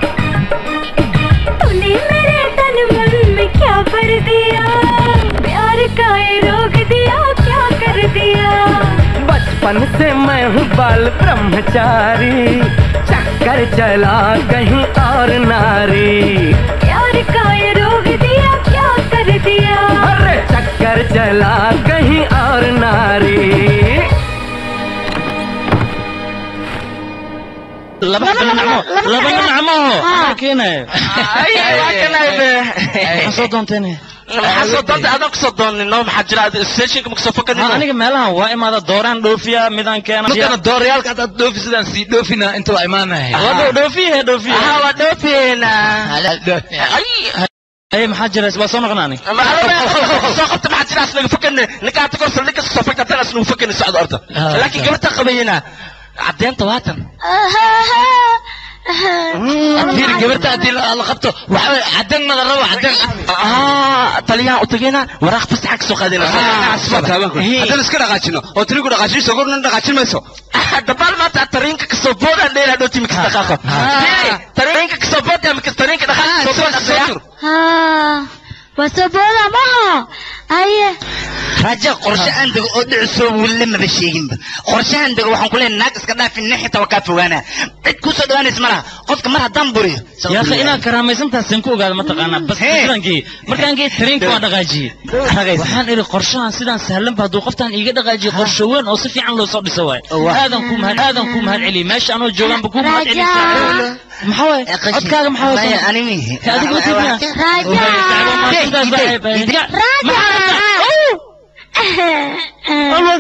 तूने मेरे तन मन में क्या भर दिया प्यार का ये रोग दिया क्या कर दिया बचपन से मैं हूँ बाल ब्रह्मचारी चक्कर चला कहीं और नारी प्यार का ये रोग दिया क्या कर दिया अरे चक्कर चला कहीं और नारी لبن نعمه لبن نعمه كينا اي كنا صدون تاني حصدت انا قصدون انه حجرات السيشن مكسفكن aniga meelaha waa imaada dooraan dhoofiya midaan keena dadka doorayaalka dad dhoofi sidaan si dhoofina inta waa imaanahay waa dhoofiye dhoofiye ha waa dhoofina ay ay maxaa jira isba soo noqonaani soo qabta maxaa jira asna fakan nikaata korsa ninka soo fakata taas nu fakan socod orta laakiin gabadha qabayna cadeenta waatan أدير قبرت أدير الله خبطه وحاول عدنا نضربه عدنا آه طليان أتجينا وراح بس حق سوق هذينا هذا نسكر غاشنا وتريقو غاشين سوقنا غاشين مسو دبال ما تعترين كسبوت عندنا دوتي مكستخاخة ترين كسبوت يا مكسترين كده خلاص ها وسبولا ما أيه raja qorshahan dad oo dhicso wili ma basheegin qorshahan dad waxaan ku leenahay naag iska dhaaf in nixita waa ka fogaana cid ku soo dhawaanaysa malaha qofka mar hadan buriyo yaa akhi inaan karaamaysantaa sin ku ogaado ma taqaana bas fikrankii markaan geey tareenka waa dhaqaajiye waxaan iri qorshahan sidaan sahlan baad qoftaan iiga dhaqaajiye qorsho weyn oo si fiican loo soo dhiso waay aadan ku mahad aadan ku mahad celi meesha anoo joogan ba ku mahad celi maxaa waay codkaaga maxaa waay animi adiga watiina raja أول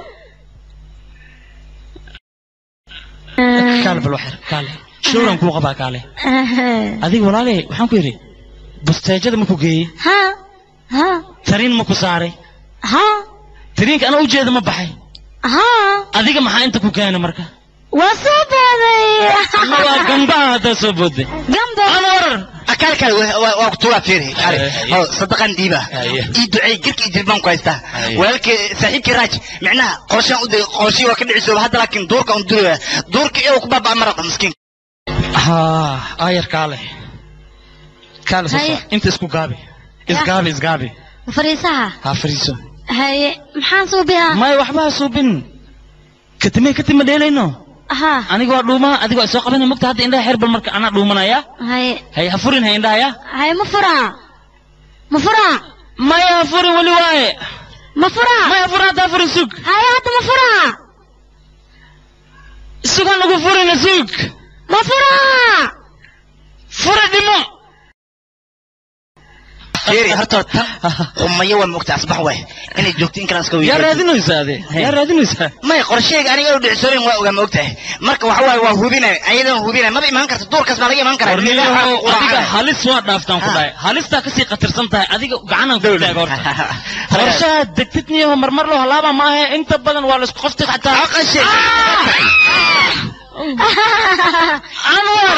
كالف الوحر كالف شو رانكو قبا كالي هذيك ولا لي وحن كيري بستاجد مكو جي ها ها ترين مكو ساري ها ترينك أنا وجهي ما بحي ها هذيك ما أنت كو كان مركا وصبري أنا جنبا هذا صبودي جنبا أنور أكل كل وقتها فيري صدقا ديبه يدعي جرك يجربان كويسته ولكن صاحبك راج معناه قرشان قرشي وكل عسول هذا لكن دورك أندور دورك إيه وكباب مرق مسكين ها آير كاله كاله صح أنت اسكو غابي إسغابي إسغابي فريسها ها فريسو هاي محان صوبيها ما يوحبها صوبين كتمي كتمي ديلينو ها aniga waa dhuuma adiga soo qabanay magta hadda indhaha xeer bal marka ana dhuumanaya hay hay ha furin hay indhaha hay ma fura ma fura ma ya furin wali waaye ma fura ma ya fura da furin sug hay hadda ma fura sugan lagu furin sug ma fura fura dimo فيري هرتو أم يوم مقطع أصبح وين إني جوتين كلاس كوي يا رادينو يساعده يا رادينو يساعد ما يقرشيك أنا يقول دعسورين وقام مقطع مركب وحوي وهوبينا أيضا هوبينا ما بي ما نكرت الدور كسب عليه ما نكرت أديك حالس واد دافتان كذا حالس تاكسي قطر سنتها أديك قعنا كذا قرط خرشة دكتني هو مرمر له هلابا ما هي أنت بدن ولا سقفتك حتى أقشي أنور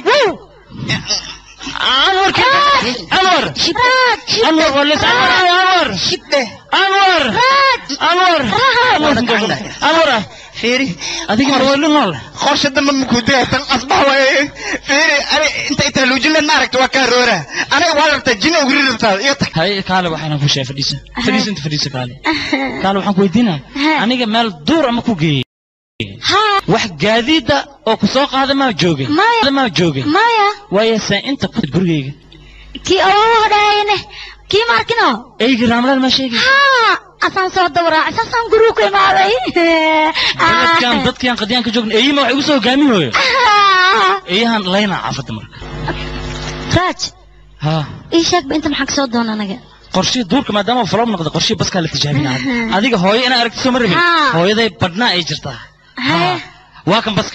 أنور أنور أنور ولا أنور أنور أنور أنور فيري أديك مرول نول خرش الدم مكودة أصبح وين فيري أنا أنت أنت لو جلنا نارك توكرورة أنا والله تجينا وغير البتاع يطح هاي قالوا وحنا في شيء فريسة فريسة أنت فريسة قالي قالوا وحنا كويدينا أنا جمال دور أما كوجي واحد جديدة أو كسوق هذا ما جوجي هذا ما جوجي مايا ويا أنت كنت برجيج كي أوه هذا كي ماركنو أي جرامل ما شيء ها أصلا صوت دورة أساسا جروك ما بي كان ضد كان قديان كجوجن أي ما يوصل جامي هو أي هان لينا عفت مرك raaj ها ايش هيك انت محك سو دون انا قرشي دورك ما دام فلوم نقد قرشي بس كان تجاهلنا هذيك هوي انا اركت سو مربي هوي ذي بدنا اي جرتا ها واكم بس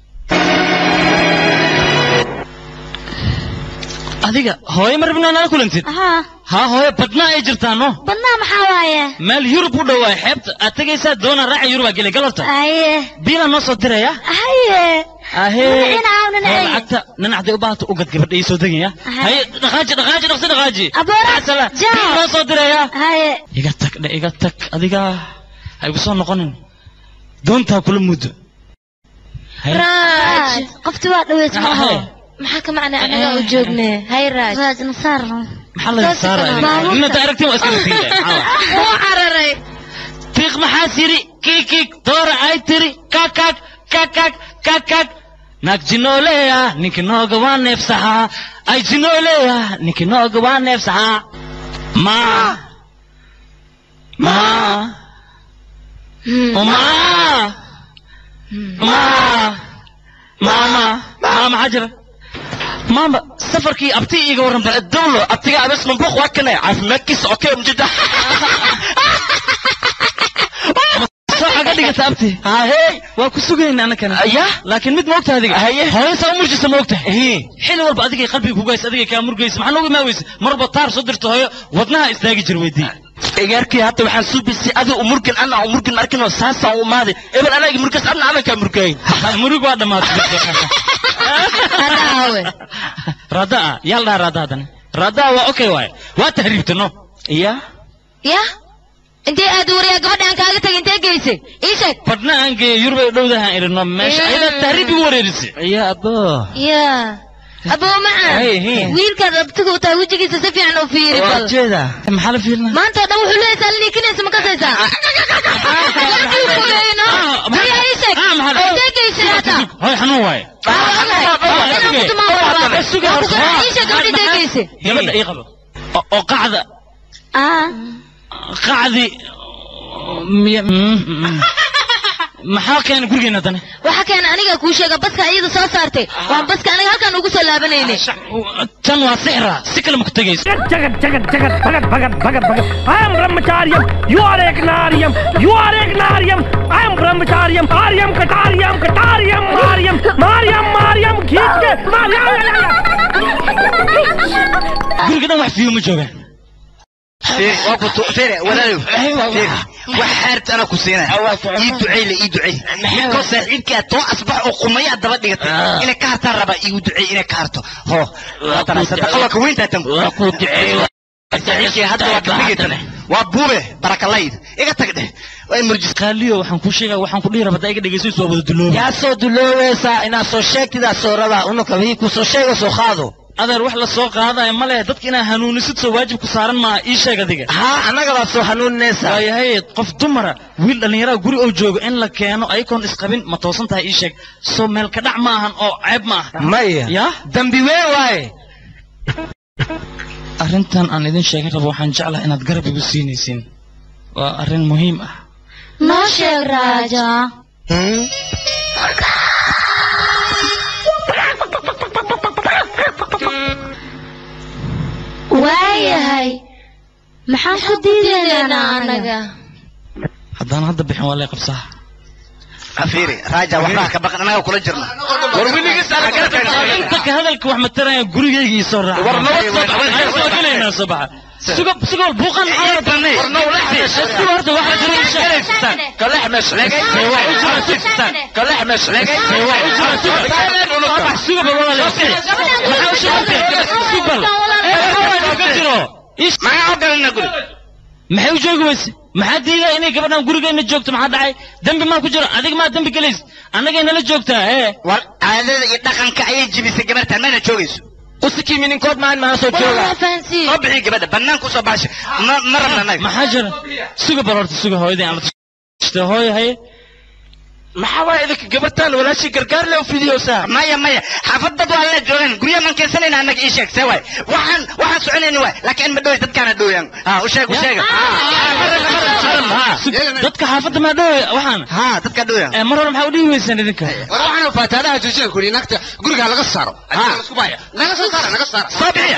هذيك هوي مربنا انا كلنتي ها ها هوي بدنا اي جرتا نو بدنا محاوايه مال يوروب ودوا حبت اتغيسا دونا راعي يوروب قلي قلبته ايه بينا نو سو ديريا ايه اهي انا عاوننا ايه لعقت ننعدي وبات وقد قبل اي سو دغيا هي دقاجي دقاجي دقسي دقاجي ابورا جا نو سو ديريا هاي iga tag dhe iga tag adiga ha igu soo noqonin doontaa kula muddo raaj qofti waa dhaweys maaha maxaa ka macnaa anaga u joognee hay raaj raaj nasaar maxaa la saaray inta aragtay waa iska tiiga oo cararay tiiq maxaa siri kikik doora ay tiri kakak kakak kakak naag jinooleya ninki nooga waa neefsaha ay jinooleya ninki nooga waa neefsaha ma ما ما ما ماما ماما حجرة ماما سفركي أبتي إيجا ورن بقى الدولة أبتي أبس من بوخ وكنا عارف مكيس أوكي مجدة صح قد قلت أبتي ها هي وكسوجين أنا كان أيه لكن مد موقتها هذيك هي هاي سو مرجس موقتها هي حلو والله أديك قلبي كويس أديك كان مرجس مع إنه ما ويس مرة طار صدرته هي وضناها إستاجي جرويدي إيجاركي حتى وحن سوبسي هذا ومركن أنا ومركن مركن وساسا وماذا إبل أنا مركز أنا أنا كمركين مريق واحد ما أنا هو رضا يلا رضا ده رضا وأوكي واي وتهريبتنو إياه يا أنت أدوري أقعد عنك هذا تجي أنت جيسي إيشك بدنا عنك يربي لو ده هايرنا مش إذا تهريبي وريرسي يا أبا يا أبو معه ويل كذا بتقول تاوجي سفي عنه في ربل كذا محل فينا ما أنت ده وحلو يسألني كنا اسمك كذا هي إيشك أنت جيسي هذا هاي حنوي إيشك أنت جيسي يبدأ يقبل وقعدة آه قعدي maxaa keen gurigeena tan waxa keen aniga ku sheega baska ayada soo saartay waan baska aniga halkan ugu soo laabanayne tan waa sixra si kale ma ku tagayso jagad jagad jagad bhagat bhagat bhagat bhagat I am brahmacharyam you are eknaryam you are eknaryam I am brahmacharyam aryam kataryam kataryam maryam maryam maryam khiich ke gurigeena wax fiyo ma joogaan فيري وقت فيري ولا فيري وحارت أنا كوسينا يدعي لي يدعي يكون صاحبك تو أصبح أقومية دبا دقت إلى كارت الربا يدعي إلى كارته هو ترى صدق وين تتم صاحبك هذا وقت دقت وابوه بارك الله يد إيه تقدر وين مرجس خليه وحن كوشيga waxaan ku dhiira baday iga dhageyso soo wada duloobay yaa soo duloobeysa ina soo sheegtida soo raba unu kabii ku soo sheego soo qaado adeer wax la soo qaadayo ma leh dadka inaa hanuunisid soo waajib ku saaran ma ii sheeg adiga ha anaga la soo hanuuninaysa waayahay qof dumara wiil dhalinyaro guri oo joogo in la keeno aykoon isqabin ma toosan tahay ii sheeg soo meel ka dhac ma ahan oo ceeb ma aha maya ya dambi weyn waaye arrintan aan idin sheegay rabo waxaan jeclahay inaad garab igu siinaysiin waa arrin muhiim ah noo sheeg raaja waayahay maxaan ku diidaynaa anaga haddaan hadda bixin waa lay qabsaa عفيري راجع وحنا كبقنا أنا وكل جرنا ورميني قصة أنت كهذلك وحمد ترى قرية يسرع ورنوت صباح كلنا صباح سقب سقب بوقن على بني ورنولحتي شو ورد واحد جرين شايفستان كلح مش لقي هو أجر سكستان كلح مش لقي هو أجر سكستان سقب والله لا ما حاوش سقب إيش ما عقلنا نقول ما حاوش جوجوس ما حد يلا إني قبلنا نقول إن الجوكت ما حد عاي دم ما كجرا أديك ما دم بكليس أنا جاي نلا جوكتها إيه وهذا يتدخل كأي جبي سجمر تمانة جويس وسكي من كود ما ما صوت والله فانسي طبيعي قبل بنان كوسا باش مرة نايف ما حجر سوق برارت سوق هاي دي عم تشتهي هاي maxaa waa idinka gabartaan walaashii gargaar leh u fidiyoosaa maya maya xaafadad waa la joogan gurya man keensanayna annaga ii sheeg see waay waxaan waxaan soconayna waay laakiin ma dhow dadkaana dhowyan ha u sheeg u sheega dadka xaafadda ma dhow waxaan ha dadka dhowyan ee mar hore maxaa u dhihi weysaan idinka war waxaan faataadaha joojiga kuri nagta guriga laga saaro isku baaya naga soo saara naga saara sabiya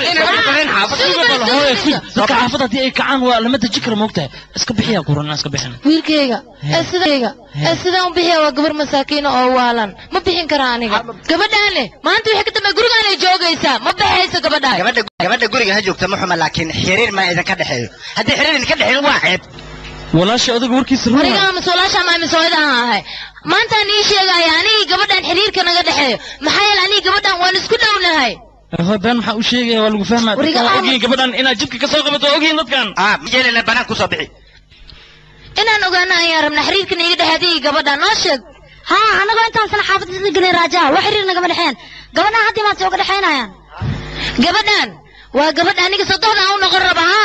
dadka xaafadda hadii ay kacaan waa lama daji karo moogtahay iska bixiya quran iska bixin wiilkayga ee sidayga ee sidaan u bixiya waa gabar masaakiin oo waalan ma bixin kara aniga gabadhaan maanta wixii ka dambe gurigaan ay joogaysaa ma baxayso gabadhaan gabadha gabadha guriga ha joogta ma xuma laakiin xiriir ma idin ka dhaxeeyo haddii xiriir idin ka dhaxeeyo waa ceeb walaasha adiga warkiisa ruuxa aniga ama walaasha ama misooyada aan ahay maanta aan ii sheegaya aniga gabadhaan xiriirka naga dhaxeeyo maxaa yeelay aniga gabadhaan waan isku dhownahay هو بان maxaa u sheegaya waa lagu fahmaa ogiin gabadhan inaad jidka ka soo qabato ogiin dadkan ah jeelina banaan ku soo bixi inaan ogaana ayaan rabnaa xiriirka naga dhaxeeyo gabadhaan noo sheeg ها أنا قلت أنا حافظ تقولي راجع وحرير نقبل الحين قبلنا هدي ما تسوق الحين يا قبلنا وقبلنا أنا قصدنا أو نقرب ها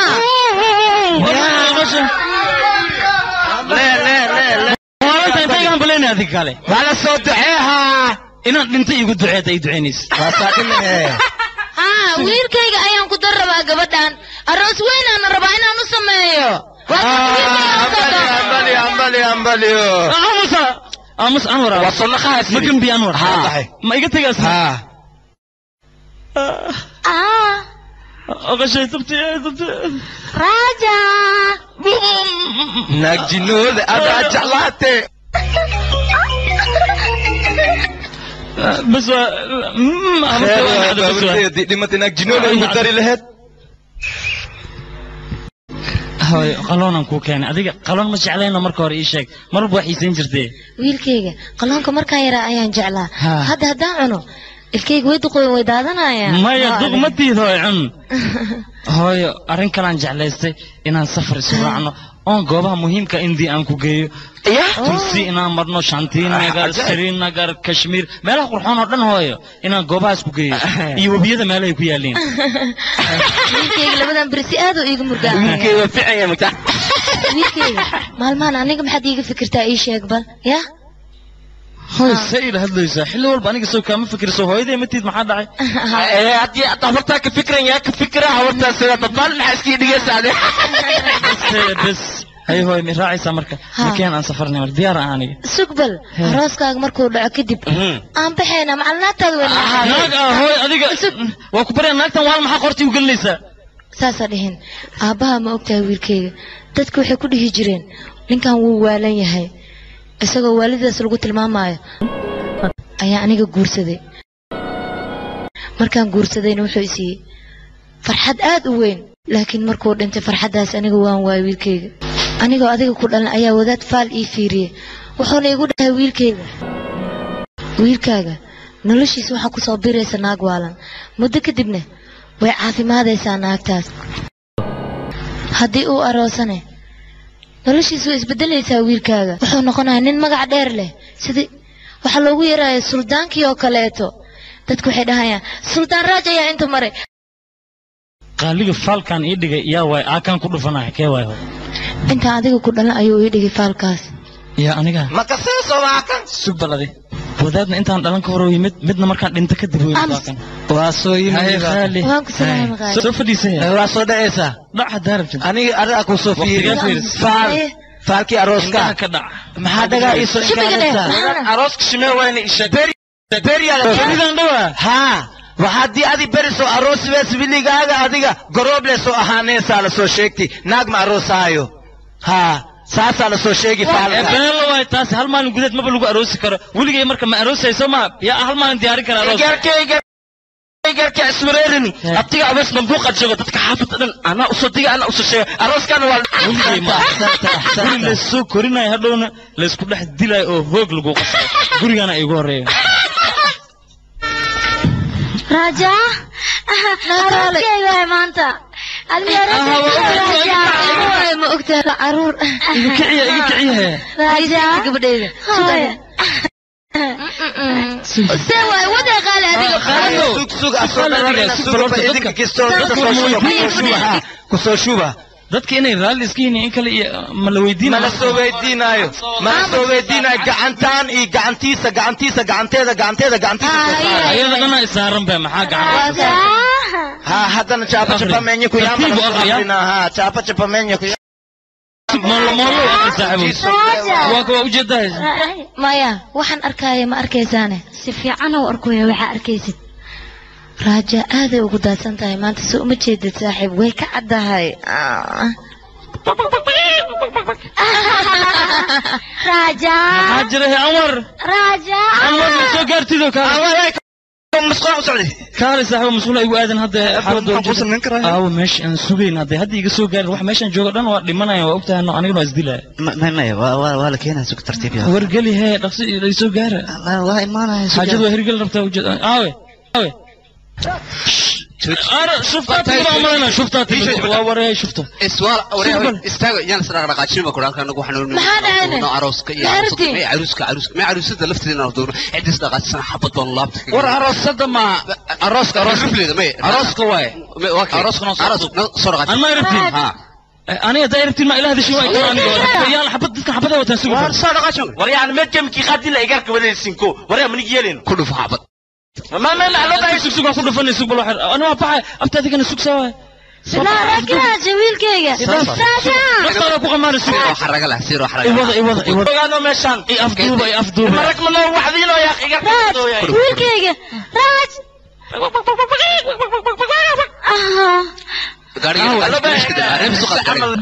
لا لا لا لا أنت أنت كم بلين هذيك عليه ولا صوت دعيها إن أنت يقول دعية أي دعينيس ها وير كيك أيام كدرب قبلنا الرأس وين أنا ربعنا نص مايو أمبلي أمبلي أمبلي أموسا أمس أنور وصلنا خاص ما كان بيانور ها ما يقدر يقص ها آه أغشى تبتي تبتي راجع نجنود أبا جلاتي بس ما دي ما تنجنود المدري لهد هاي قلونا كوكان أديك قلون مش علينا مركور إيشك مر بوحي سنجرتي wiilkayga qaloonka markaan yaraa ayaan jeclaa hadda haddaan cuno ilkayga way duqoy way daadanayaan maya duq ma tiido cun hooyo arrin kalaan jeclaystay inaan safar isu raacno oon goobaha muhiimka indii aan ku geeyo tulsi inaan marno shantiinagar srinagar kashmiir meelaha qurxoon oo dhan hooyo inaan goobahaas ku geeyo iyo webiyada meelahay ku yaaliin wiilkayga labadan bersi aad u iiga murgaa wiilkayga ficaya mata wiilkayga maalmahan aniga maxaad iiga fikirtaa ii sheeg bal ya هاي سائل هذا حلو والبانيك سو كم فكر سو هاي ده متيت ما حد عاي هدي طفرتها كفكرة يا كفكرة عورتها سنة تطلع حسكي دقيقة سعدي بس بس هاي هاي من راعي سمرك مكان أنا سفرني مر ديار أنا سقبل راسك مركو كدب أم بحنا معلنات ولا ناق هاي أديك وكبرنا ناق تنوال محا قرتي وقل ليسا ساسا دهين أباها ما أقتها ويلكي تدكو حكود هجرين لين كان ووالين يهي isagoo waalidaas lagu tilmaamayo ayaa aniga guursaday markaan guursadayna wuxuu isiiyey farxad aad u weyn laakiin markuu dhintay farxaddaas aniga waan waayay wiilkayga anigoo adiga ku dhalan ayaa wadaad faal ii fiiriyey wuxuuna igu dhahay wiilkayga wiilkaaga noloshiisa waxaa ku soo biraysa naag waalan muddo kadibna way caafimaadaysaa naagtaas haddii uu aroosane noloshiisu way isbedelaysaa wiilkaaga wuxuu noqonayaa nin magac dheer leh sidii waxaa loogu yeerayaa suldaankii oo kaleeto dadku waxay dhahayaan suldaan raaj ayaa inta maray qaaliga faalkan ii dhigay yaa waay aakan ku dhufanahay kee waay intaan adiga ku dhalan ayuu ii dhigay faalkaas yaa aniga ma ka soo soo waakan subalade wadaadna intaan dhalan ka hor yimid midna markaan dhinta kadib way waakan waa soo yimid waan ku salaamay qaali soo fadhiisay waa soo dhacaysaa dhac darabti aniga arada ku soo fiiriyo faal faalki arooska ka dhac maxaa dhagaa ii soo inkaanaysaa arooska shimee wayna isha beri beri ala fadhidan dhawa ha waxaadii adi beri soo aroos wees wiligaaga adiga garooble soo ahaanaysaa la soo sheegtay naag ma aroosaayo ha saasaa la soo sheegi faalka been la waay taas hal maalin gudeed maba lagu aroosi karo weligay marka ma aroosayso ma yaa hal maalin diyaarin kara aroos garkeyga garka ismareerini abtiga abees mambuuqad joogo dadka xaafadda dhan anaa usoo diga anaa usoo sheega arooskana waa weligay ma guri laysoo korinaya hadhowna laysku dhex dilaayo oo hoog lagu qasay gurigana igu horeeyo راجع أنا مانتا ma ogtaa caruur iga kiciya iga kiciya راجع gabadhayda سوى ودا قال هذه سوق سوق أصلا سوق إذا كيستو كسو شوبها dadka inay raalli iska yihiin in kale ma la weydiin ma la soo weydiinayo ma la soo weydiinayo gacantaan iyo gacantiisa gacantiisa gacanteeda gacanteeda gacantiisa ayada dhana isaaran baa maxaa gacanta ha haddana chapa chapa menye ku yaama ha chapa chapa menye ku molo molo saaxiibo waa ka ujeedaa maya waxaan arkaya ma arkaysaane si fiican oo arkoya waxa arkaysid raaja aad ay ugu daadsan tahay maanta soo uma jeedid saaxiib way ka caddahay raja hajre amar raja amar soo gaartido ka مسخوع وسعدي كان صاحب مسؤول ايغو ادن هدا حالدو اه ماشي ان سوغين هدا هدا iga soo gaar wax meeshan jooga dhan waa dhimanaya waa ogtahay aniguna isdilaa ma ma waa waa la keenay soo tartiib yaa wargali he dhaqsi ilaa soo gaar waa imaanaya xajadu hirgal rabtaa wajad aawe aawe أنا شفتها تقرأ معنا شفتها تقرأ وراي شفته اسوال وراي استاغ يان سرق رقاشين ما كوران كانوا وحنا نو عروسك يا عروسك عروسك ما عروسك لفتنا ودور عدس دقاسنا حبط والله ور عروسك ما عروسك عروسك عروسك واي عروسك نص عروسك سرقه انا عرفت ها أنا دايرتي ما إله هذا شيء أنا يا حبض حبض وتنسوق ور صدقة وري أنا ما كم كي خدي لا يقرك بدل سينكو وري من يجيلين كله في حبض ما ما لا لا سوق سوق كله فني سوق بالواحد أنا ما بعرف أبتدي كنا سوق سوا لا رجع جميل كيجا بس أنا أبغى ما نسوق حرق له سيروا حرق إيوه إيوه إيوه أنا مشان إيه أفضل إيه أفضل مرك من الله وحدينه يا أخي راج جميل كيجا راج قاري مش كده عارف سوق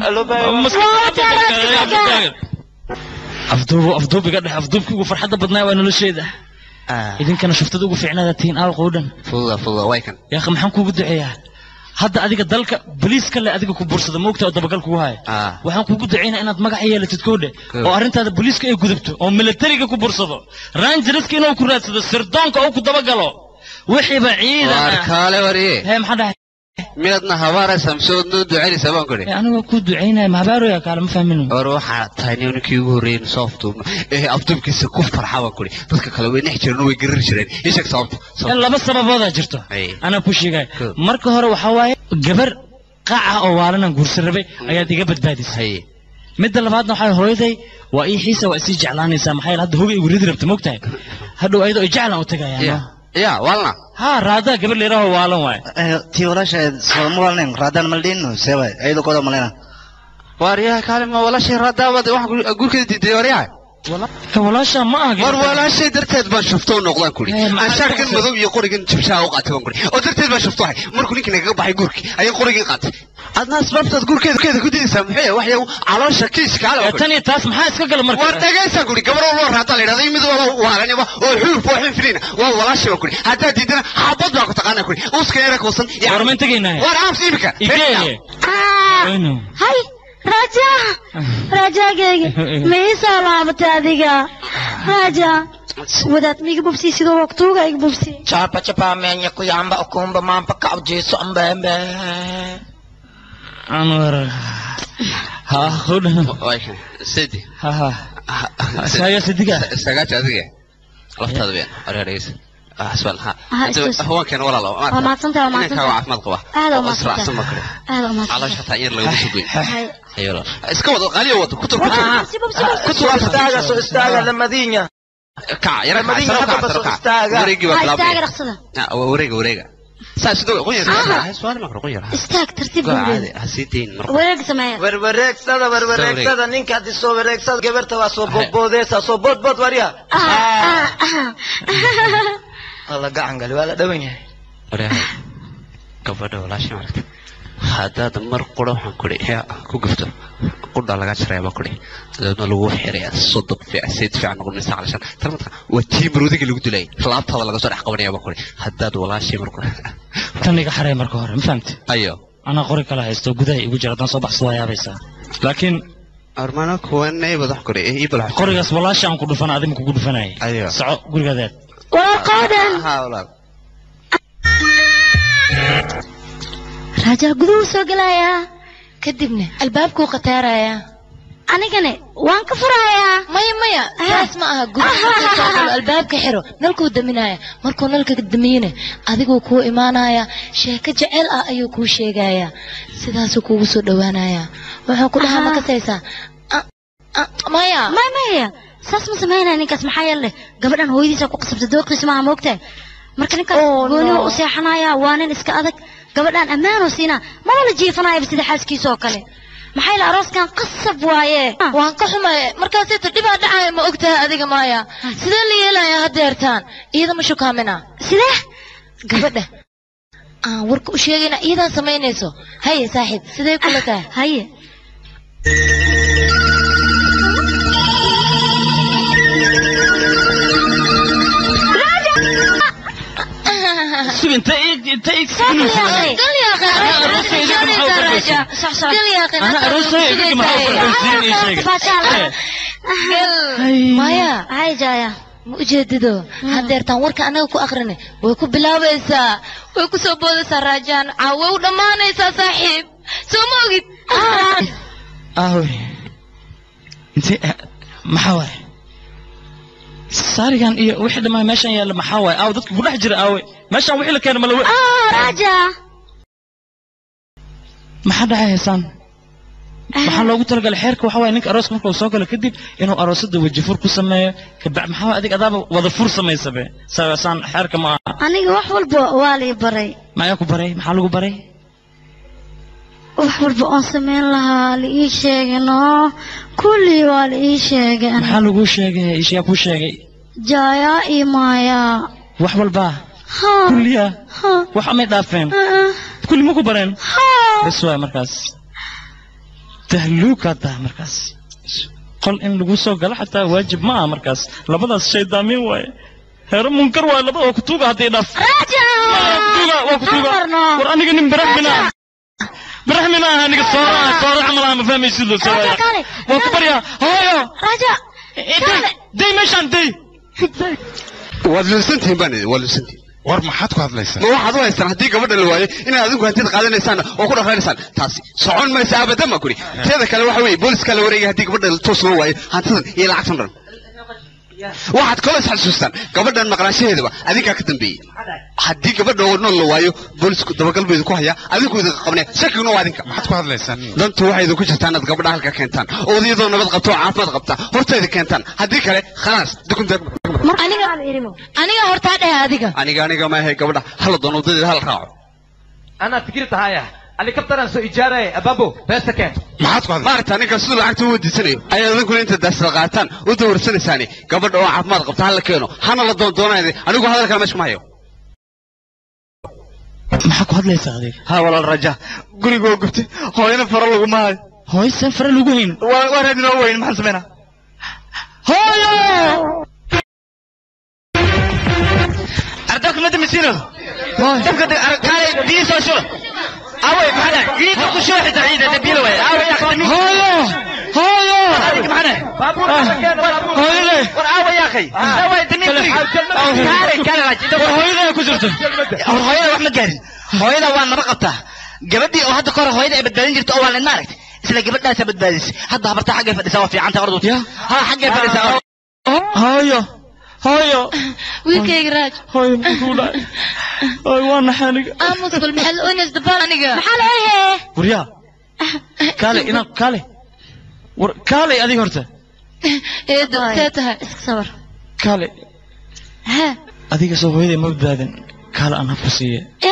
أفضل أفضل بجد أفضل كيجو فرحة بدنا وأنا للشيء ده إذا كان شفت دوق في عناد تين آل قودن فضة فضة وايكن يا أخي محن كوجو دعيها هذا أديك الدلك بوليس كله أديك كبرص دموقته ودبقل كوهاي آه وحن كوجو دعينا إن دماغ عيال تتكوده وأرنت هذا بوليس كأي كذبته أو ملتري كبرص ده رانجرس كينو كرات ده سردان كأو كدبقله وحي بعيد واركاله وريه هي محدا ميلادنا هوارة سمسود نود دعيني سبان كوري أنا وكود دعينا ما بارو يا كلام فهمينه أروح تاني ونكيو رين صوفتو إيه أبتم كيس كفر حوا كوري بس كلامي نحكي إنه يقرر شرين إيشك صوت يلا بس سبب هذا جرته أنا بوشي جاي مركه هرو حواي جبر قاعة أولنا نقول سربي أيادي جبت باديس هي مدة اللي بعدنا حال هويدي وأي حيسة وأسي جعلاني سامحيل هذا هو يريد ربط مقتنع هذا أيضا يجعلنا وتجاي يا يا والله ها رادا قبل اللي راهو والله واي تي ولا شيء سوالنا رادا مالدين سوى أيضا كذا مالنا واريها كلمة ولا شيء رادا واحد أقول كذا تدي واريها ولا ولا شيء ما أقول ور ولا شيء درتت ما شفتوه نقلان كوري أشار كن مذوب يقولي كن تمشى وقت كوري ودرتت ما شفتوه مركوني كنا جاب حي قولك أي قولي قات أنا سببت تقول كذا كذا كذا سامحيه وحيا على شكيس كلا تاني تاس محاس كقول مركون ورتجي سأقولي كبر الله رادا لي رادا يمدوا وعلني وحوف وحين فينا ولا شيء كوري حتى تدينا حبض لك تقانا كوري وسكيرك وصل ورمن تجينا ورام سيبك هاي راجا راجا جاي ميسا لابتا ديجا راجا ودات ميك بوبسي سيدو وقتوغا ايك بوبسي chapa chapa menye ku yamba okumba mampa kau jesu ambembe أنور ها خد وايكن سيدي ها ها سايا سيديكا ساقات هذيك لفت هذا بين أريد رئيس أسفل ها هو كان ولا لا ما تصنت ما تصنت كان عفمت قوة هذا ما أسرع سمك هذا ما على شحط عير لو يسوي هيلا اسكوت غالي وطو كتر كتر كتر استاجا سو استاجا لما دينيا كع يا رجل مدينة بس استاجا وريجي ولا استاجا رخصنا وريجي وريجي ساسدو غير هاي سؤال ما غير استاج ترتيب عادي هسيتين وريك سمايا ور وريك سادا ور وريك سادا نينك هدي سو وريك سادا جبرت واسو بوديسا سو بود بود وريا الله قاعن قال ولا دوينه وريا كفر ولا شيء مرت هذا دمر قرو waxaan kuri yaa ku gafto qudha laga shareebo kuri dadna lagu xiriyaa sodog fiicsid fiican ugu misaalashan tarmadka waa tiim ruudiga lagu dilay laabtada laga soo dhex qabanaya kuri hadaad walaashii markuu taniga xarey marka hore ma fahamtay ayo ana qori kala haysto gudaha igu jira dan soo baxsado yaabaysa laakiin armana kuwanay wadax kuri ee ibal qorigaas walaashi aan ku dhufan adiga ku dhufanay ayo saco gurigadeed waa qaadan ha walaal راجع قدو سوق لايا كدبنا الباب كو قتارايا anigane waan ka furayaa maya maya taas ma aha guriga albaabka xiro nalkuu daminaya markuu nalka damiyana adigoo kuu imaanaya sheeko jecel ah ayuu kuu sheegaya sidaasuu kuugu soo dhawaanaya wuxuu ku dhahaa ma kasaysaa maya maya maya saas ma sameynaya ninkaas maxaa yeele gabadhan hooyadiisa ku qasabtay dooqiisa maaha moogtahay marka ninkaas gooni u seexanaya waa nin iska adag gabadhan ammaan oo siina mana la jiifanaya sida xaaskiisa oo kale maxay la arooskan qasab waaye waan ka xumay markaas inta dhibaa dhacay ma ogtahay adiga maaya sidee la yeelayaa hadeertaan iyada ma shukaamina sidee gabadha aan warka u sheegayna iyadaa samaynayso haye saaxiib sidee kula tahay haye شوف انت ايه انت ايه قل يا اخي قل يا اخي انا اروسي بيجي معاك مايا هاي جايه مجددو hadeertaan warka anaga ku aqrine way ku bilaabaysaa way ku soo boodaysaa raajaan caawow dhamaanaysaa saaxiib soo ma ogid aawe inta maxaa waay saarigan iyo wixii dhamaa meeshan yaala maxaa waay aaw dadku ku dhex jira aawe meeshan wixii la keenay malawe ah raaja maxaa dhacay heesaan maxaa loogu talagalay xeerka waxa waay ninka arooska markuu soo galo kadib inuu aroosada waji fur ku sameeyo kabacdi maxaa adig adaaba wada fur samaysabe saasaan xeerka ma aniga wax walba waa la baray ma ayaa ku baray maxaa lagu baray wax walba oo sameyn lahaa la ii sheegano kulli waa la ii sheegay maxaa lagu sheegay ishaa ku sheegay jaya iyo maya wax walba ha kulliya wax amay dhaafeen kulli ma ku bareen bas waa markaas tahluuka taa markaas qol in lagu soo galo xataa waajib ma aha markaas labadaas shay daamiin waaye heero munkar waa labada waa ku tuuga haddii dhaaf raja waa ku tuuga war aniga nin baraxmina برحمنا هنيك صورة صورة عملها ما فاهم يصير له سوايا وكبريا هايو رجاء دي مش عندي ولا سنتين بني ولا سنتين war maxaad ku hadlaysaa ma waxaad u haystaan haddii gabadha la waayo inaad adigu hantida qaadanaysaan oo ku dhaqaanaysaan taasi socon maysa abadan ma kuri teeda kale waxa weeye booliska la wareegay haddii gabadha toos loo waayo hantidan iyo lacagtan dhan waxaad kaloo isxasuustaan gabadhan maqnaanshaheedaba adinkaa ka dambeeyey haddii gabadha oo nool la waayo boolisku dabagalbeedu ku haya adinku idin qabnee shakiguna waa adinka maxaad ku hadlaysaan dantu waxay idinku jirtaa inaad gabadha halka keentaan oo iyadoo nabad qabto oo caafimaad qabta hortayda keentaan haddii kale khalaas dukunta aniga aniga hortaa dheh adiga aniga aniga ma ahay gabadha hala doono wadadeeda hal raaco anaa fikirta haya helicopter soo ijaaraya ababo beesta keen maxaad ku hadlaysaa maarta ninka sidoo lacagta u wadiisanayo ayaa adinkuna inta daasada qaataan u dawarsanaysaani gabadha oo caafimaad qabta hala keeno hana la doon doonayni anigu hadalkaa meesha ma hayo maxaa ku hadlaysaa adiga ha walaal raja gurigoo gubtay hooyana fara laguma hayo hooy san fara lagu hayn waa raadinoo weyn maxaan sameynaa hooyo ardayka mada masiino dabka kaalay biyo soo shuba awey maxaa ciida ku shuba xitaa ciida dabiila way awey aqlimi hooyo hooyo maxaa hooyo war awey ya akhay awey damiin kaalay kaalay raja war hooyada ku jirto war hooyada wax ma gaarin hooyada waa naba qabtaa gabadhii oo hadda kore hooyada ay badbaadin jirto oo waa la maaragtay isla gabadhaas badbaadisay hadda habarta xaggay fadhisaa waa fiican tahay ordu ha xaggay fadhisaa hooyo هايو ويلكيك راج هايو مقولة هاي وانا حانيقة آموس بالمحل أونس دبال أنيقة محل ايه وريا كالي إنا كالي ور كالي أدي هرتا إيه دو تاتها صور كالي ها أديك سوف هيدي مبدادن كالي أنا فسية يا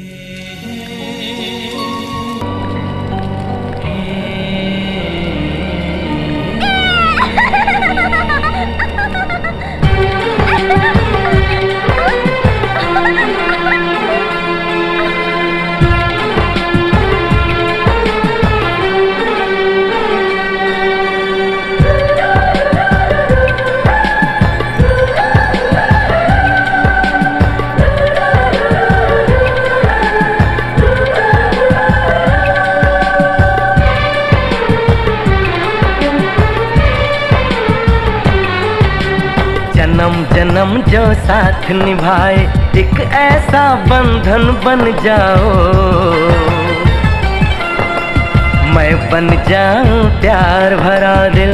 जन्म जन्म जो साथ निभाए एक ऐसा बंधन बन जाओ मैं बन जाऊं प्यार भरा दिल,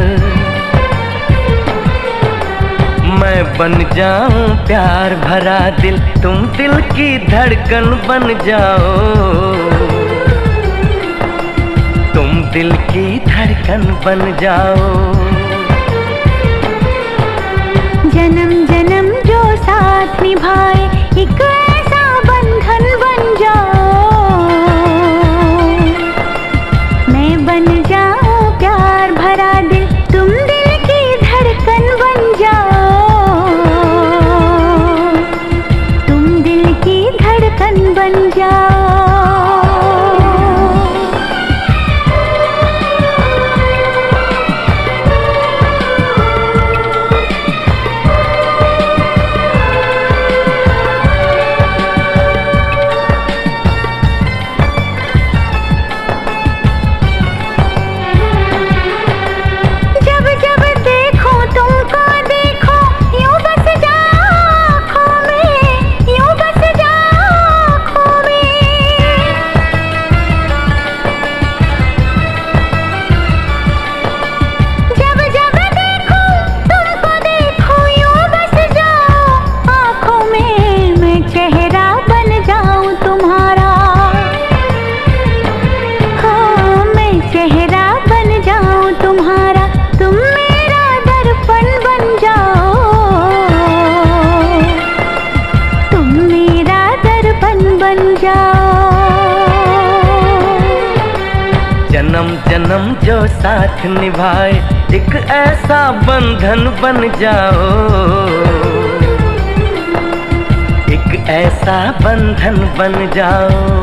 मैं बन जाऊं प्यार भरा दिल, तुम दिल की धड़कन बन जाओ, तुम दिल की धड़कन बन जाओ। जन्म जन्म जो साथ निभाए एक ऐसा बंधन बन जाओ, मैं बन जाऊं प्यार भरा दिल, तुम दिल की धड़कन बन जाओ, तुम दिल की धड़कन बन जाओ। जन्म जन्म जो साथ निभाए एक ऐसा बंधन बन जाओ, एक ऐसा बंधन बन जाओ।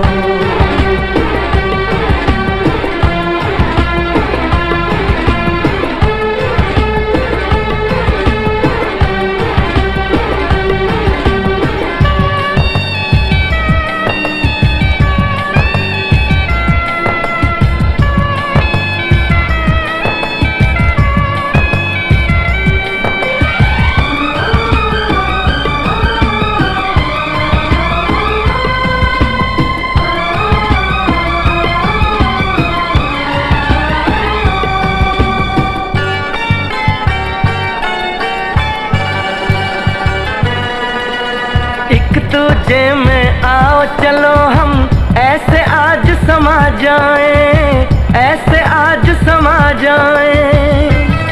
तुझे में आओ चलो हम ऐसे आज समा जाएं, ऐसे आज समा जाएं।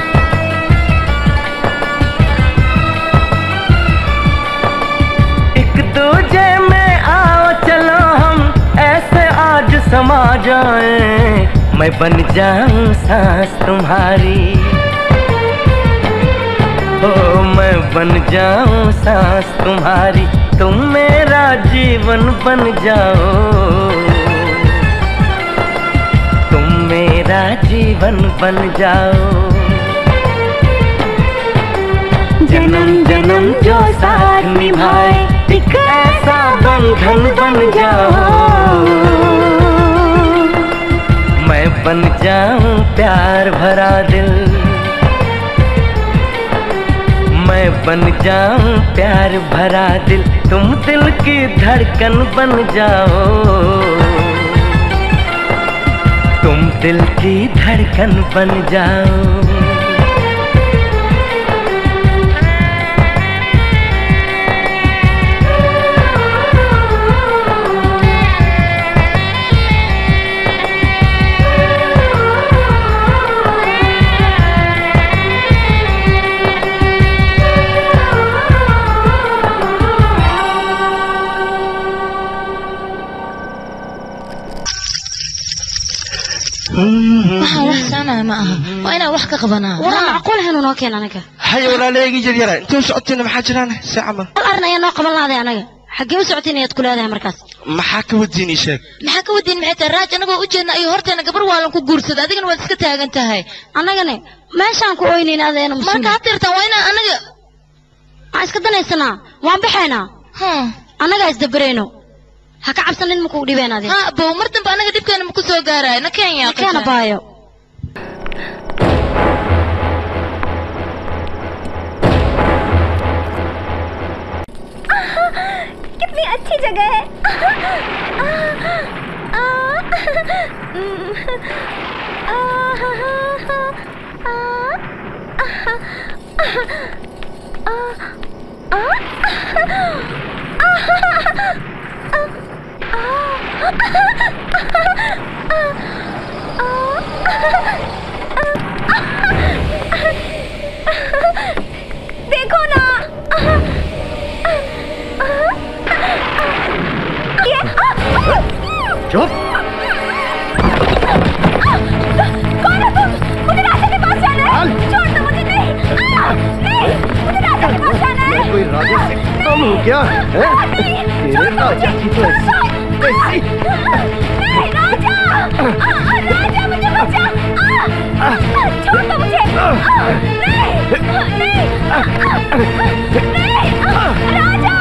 एक दूजे में आओ चलो हम ऐसे आज समा जाएं, मैं बन जाऊं सांस तुम्हारी, ओ मैं बन जाऊं सांस तुम्हारी, तुम मेरा जीवन बन जाओ, तुम मेरा जीवन बन जाओ। जन्म जन्म जो साथ निभाए एक ऐसा बंधन बन जाओ, मैं बन जाऊं प्यार भरा दिल, मैं बन जाऊं प्यार भरा दिल, तुम दिल की धड़कन बन जाओ, तुम दिल की धड़कन बन जाओ। waxaan wax saanaya ma aha waa inaan wax ka qabanaa waa macquul inuu noo keeno anaga hay walaaleegi jir yara intuu socotina maxaa jiraan si camal hal arrin ayaa noo qaban lahaday anaga xaggee u socotiin ayaad ku leedahay markaas maxaa ka wadiin ii sheeg maxaa ka wadiin maxay tahay raaj anagoo u jeedna iyo horteena gabar waalan ku guursada adigana waad iska taagan tahay annagana meeshaan ku oynayn adeena musuul marka hatirtan waa inaan anaga aan iska danaysanaa waan baxaynaa annagaa isdabarayno ha ka cabsanin maku dhibeen adin ha bow mar dambe anaga dibkeena maku soo gaaraay na kenya keena baayo कितनी अच्छी जगह है देखो ना चुप कौन है तुम? मुझे राजा के पास जाना है। छोड़ दो मुझे। नहीं नहीं मुझे राजा के पास जाना है। कोई राजा से कम हो क्या है? तेरे राजा की तो ऐसी नहीं राजा राजा मुझे बचा। छोड़ दो मुझे। नहीं नहीं नहीं राजा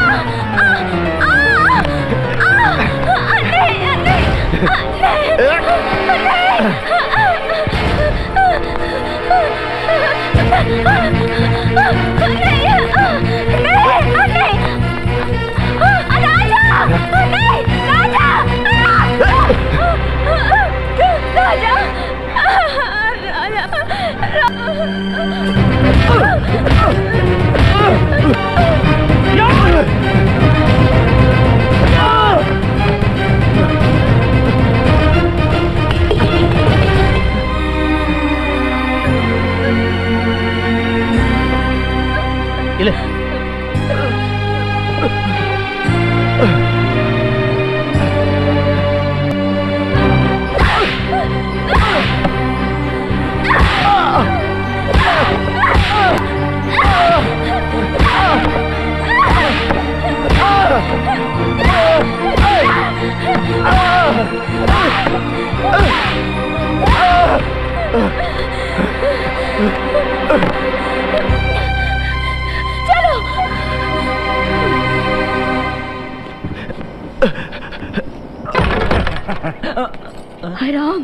ले हाय Ram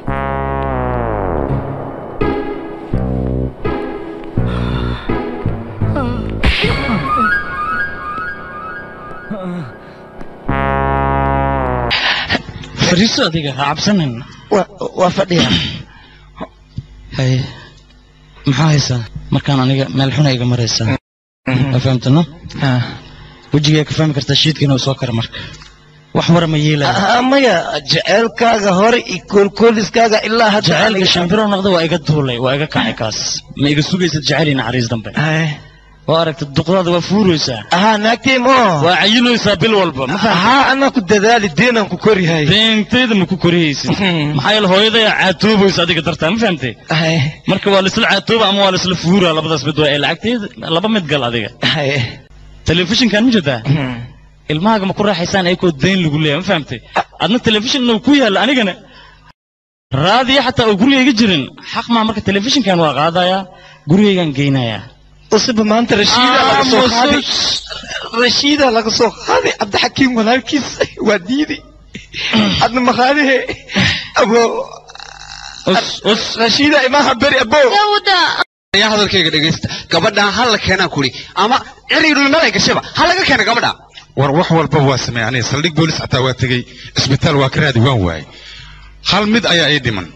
fariiso adiga ha cabsanin waa fadhiya hay maxaa haysaa markaan aniga meel xun iga maraysaa ma fahamtano wejigaa ka fahmi kartaa shiidkiina uu soo kara marka wax wara ma yeelaya maya jaceelkaaga hore iyo koolkooliskaaga ilaa hadda jaceelka shambiro noqda waa iga duulay waa iga kacay kaas ma iga sugaysad jaceyl iyo naxariis dambe waa aragtay duqdaada waa fuuraysaa ahaa naagtay moo waa cayilaysaa bil walba ahaa anaa ku dadaali deenaan ku koryahay deentayda ma ku korihaysid maxaa yeele hooyadaya caatoobaysa adiga dartaa ma fahamtay marka waa laisla caatooba ama waa laisla fuuraa labadaas mid waa ee lacagteeda laba mid gal adiga telefishinkan ma jirtaa ilmahaaga ma ku raaxaysaan ayakoo dayn lagu leeyahay ma fahamtay adna telefishin inuu ku yaalla anigana raadiya xataa oo gurigayga jirin xaq maa marka telefishinkan waa qaadayaa gurigaygaan geynayaa usiba maanta rashiida laga soo qaaday rashiida laga soo qaaday cabdixakiim walaalkiis waa diidi adna maqaadihe abo rashiida imaha beri abo yaa hadalkayga dhegaysta gabadhaan hal la keenaan kuri ama ciriirul malay gashaba hal laga keena gabadha war wax walba waa sameeyay saldhig boolis xataa waa tagay isbitaal waa ka raadi waan waayay hal mid ayaa ay dhiman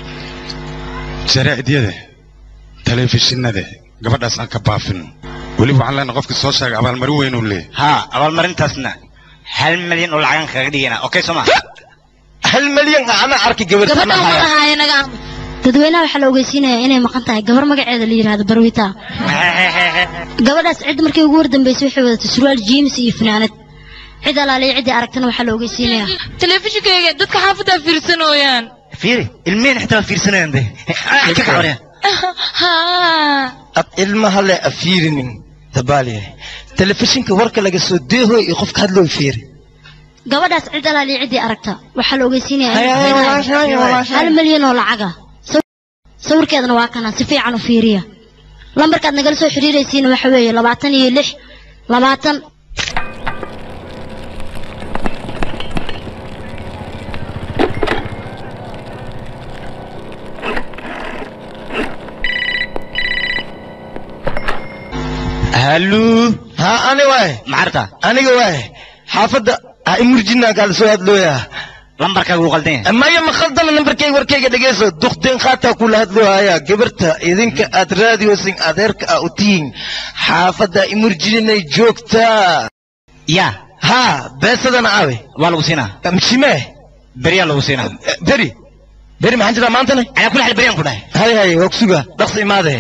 jaraa'idiyada telefishinada gabadhaas aan ka baafin weli waxaan leenahay qofkii soo sheegay abaalmarin weyn uu leeyahay ها أول مرة تسمع هل مليون ولا عن خدينا أوكي سمع hal malyan ana arki gabar sama haya dadweynaha waxa la ogeysiinayaa inay maqan tahay gabar magaceeda la yiraahdo Barwita gabadhaas cid markii ugu wardambeysay waxay wadatay surwaal jeans iyo fanaanad cid alaalay cid aragtana waxa la ogeysiinayaa telefishinkayga dadka xaafada fiirsanooyaan فيري المين حتى فيرسنين ده كيف عوريا ها ab ilmaha la afiirinin tabaaliye telefishinka warka laga soo deeho iyo qofka hadloo fiiri gabadhaas cid alaalay cid aragta waxa la ogeysiinayaa hal malyan oo lacag ah sawirkeedana waa kana si fiican u fiiriya lambarkaad nagal soo xiriiraysiina waxa weeye labaatan iyo lix labaatan hallo ha ani waay معركة aniga waay xaafada ha imurjina gal soo hadlooya lambarkaaga uu qaldan yahay maya ma khaldana lambarkayga warkayga dhegeyso duqdeen khaataa kula hadloo haya gabarta idinka aad raadiyoosin adeerka aa u tihiin xaafadda imurjininay joogtaa ya ha beesadana aawe waa lagu siinaa mshimee beriyaa lagu siinaa beri beri maxaan jiraa maantana calaa kulli xaal beriyaan ku dhahay hay hay waa kusuga dhaqsi imaade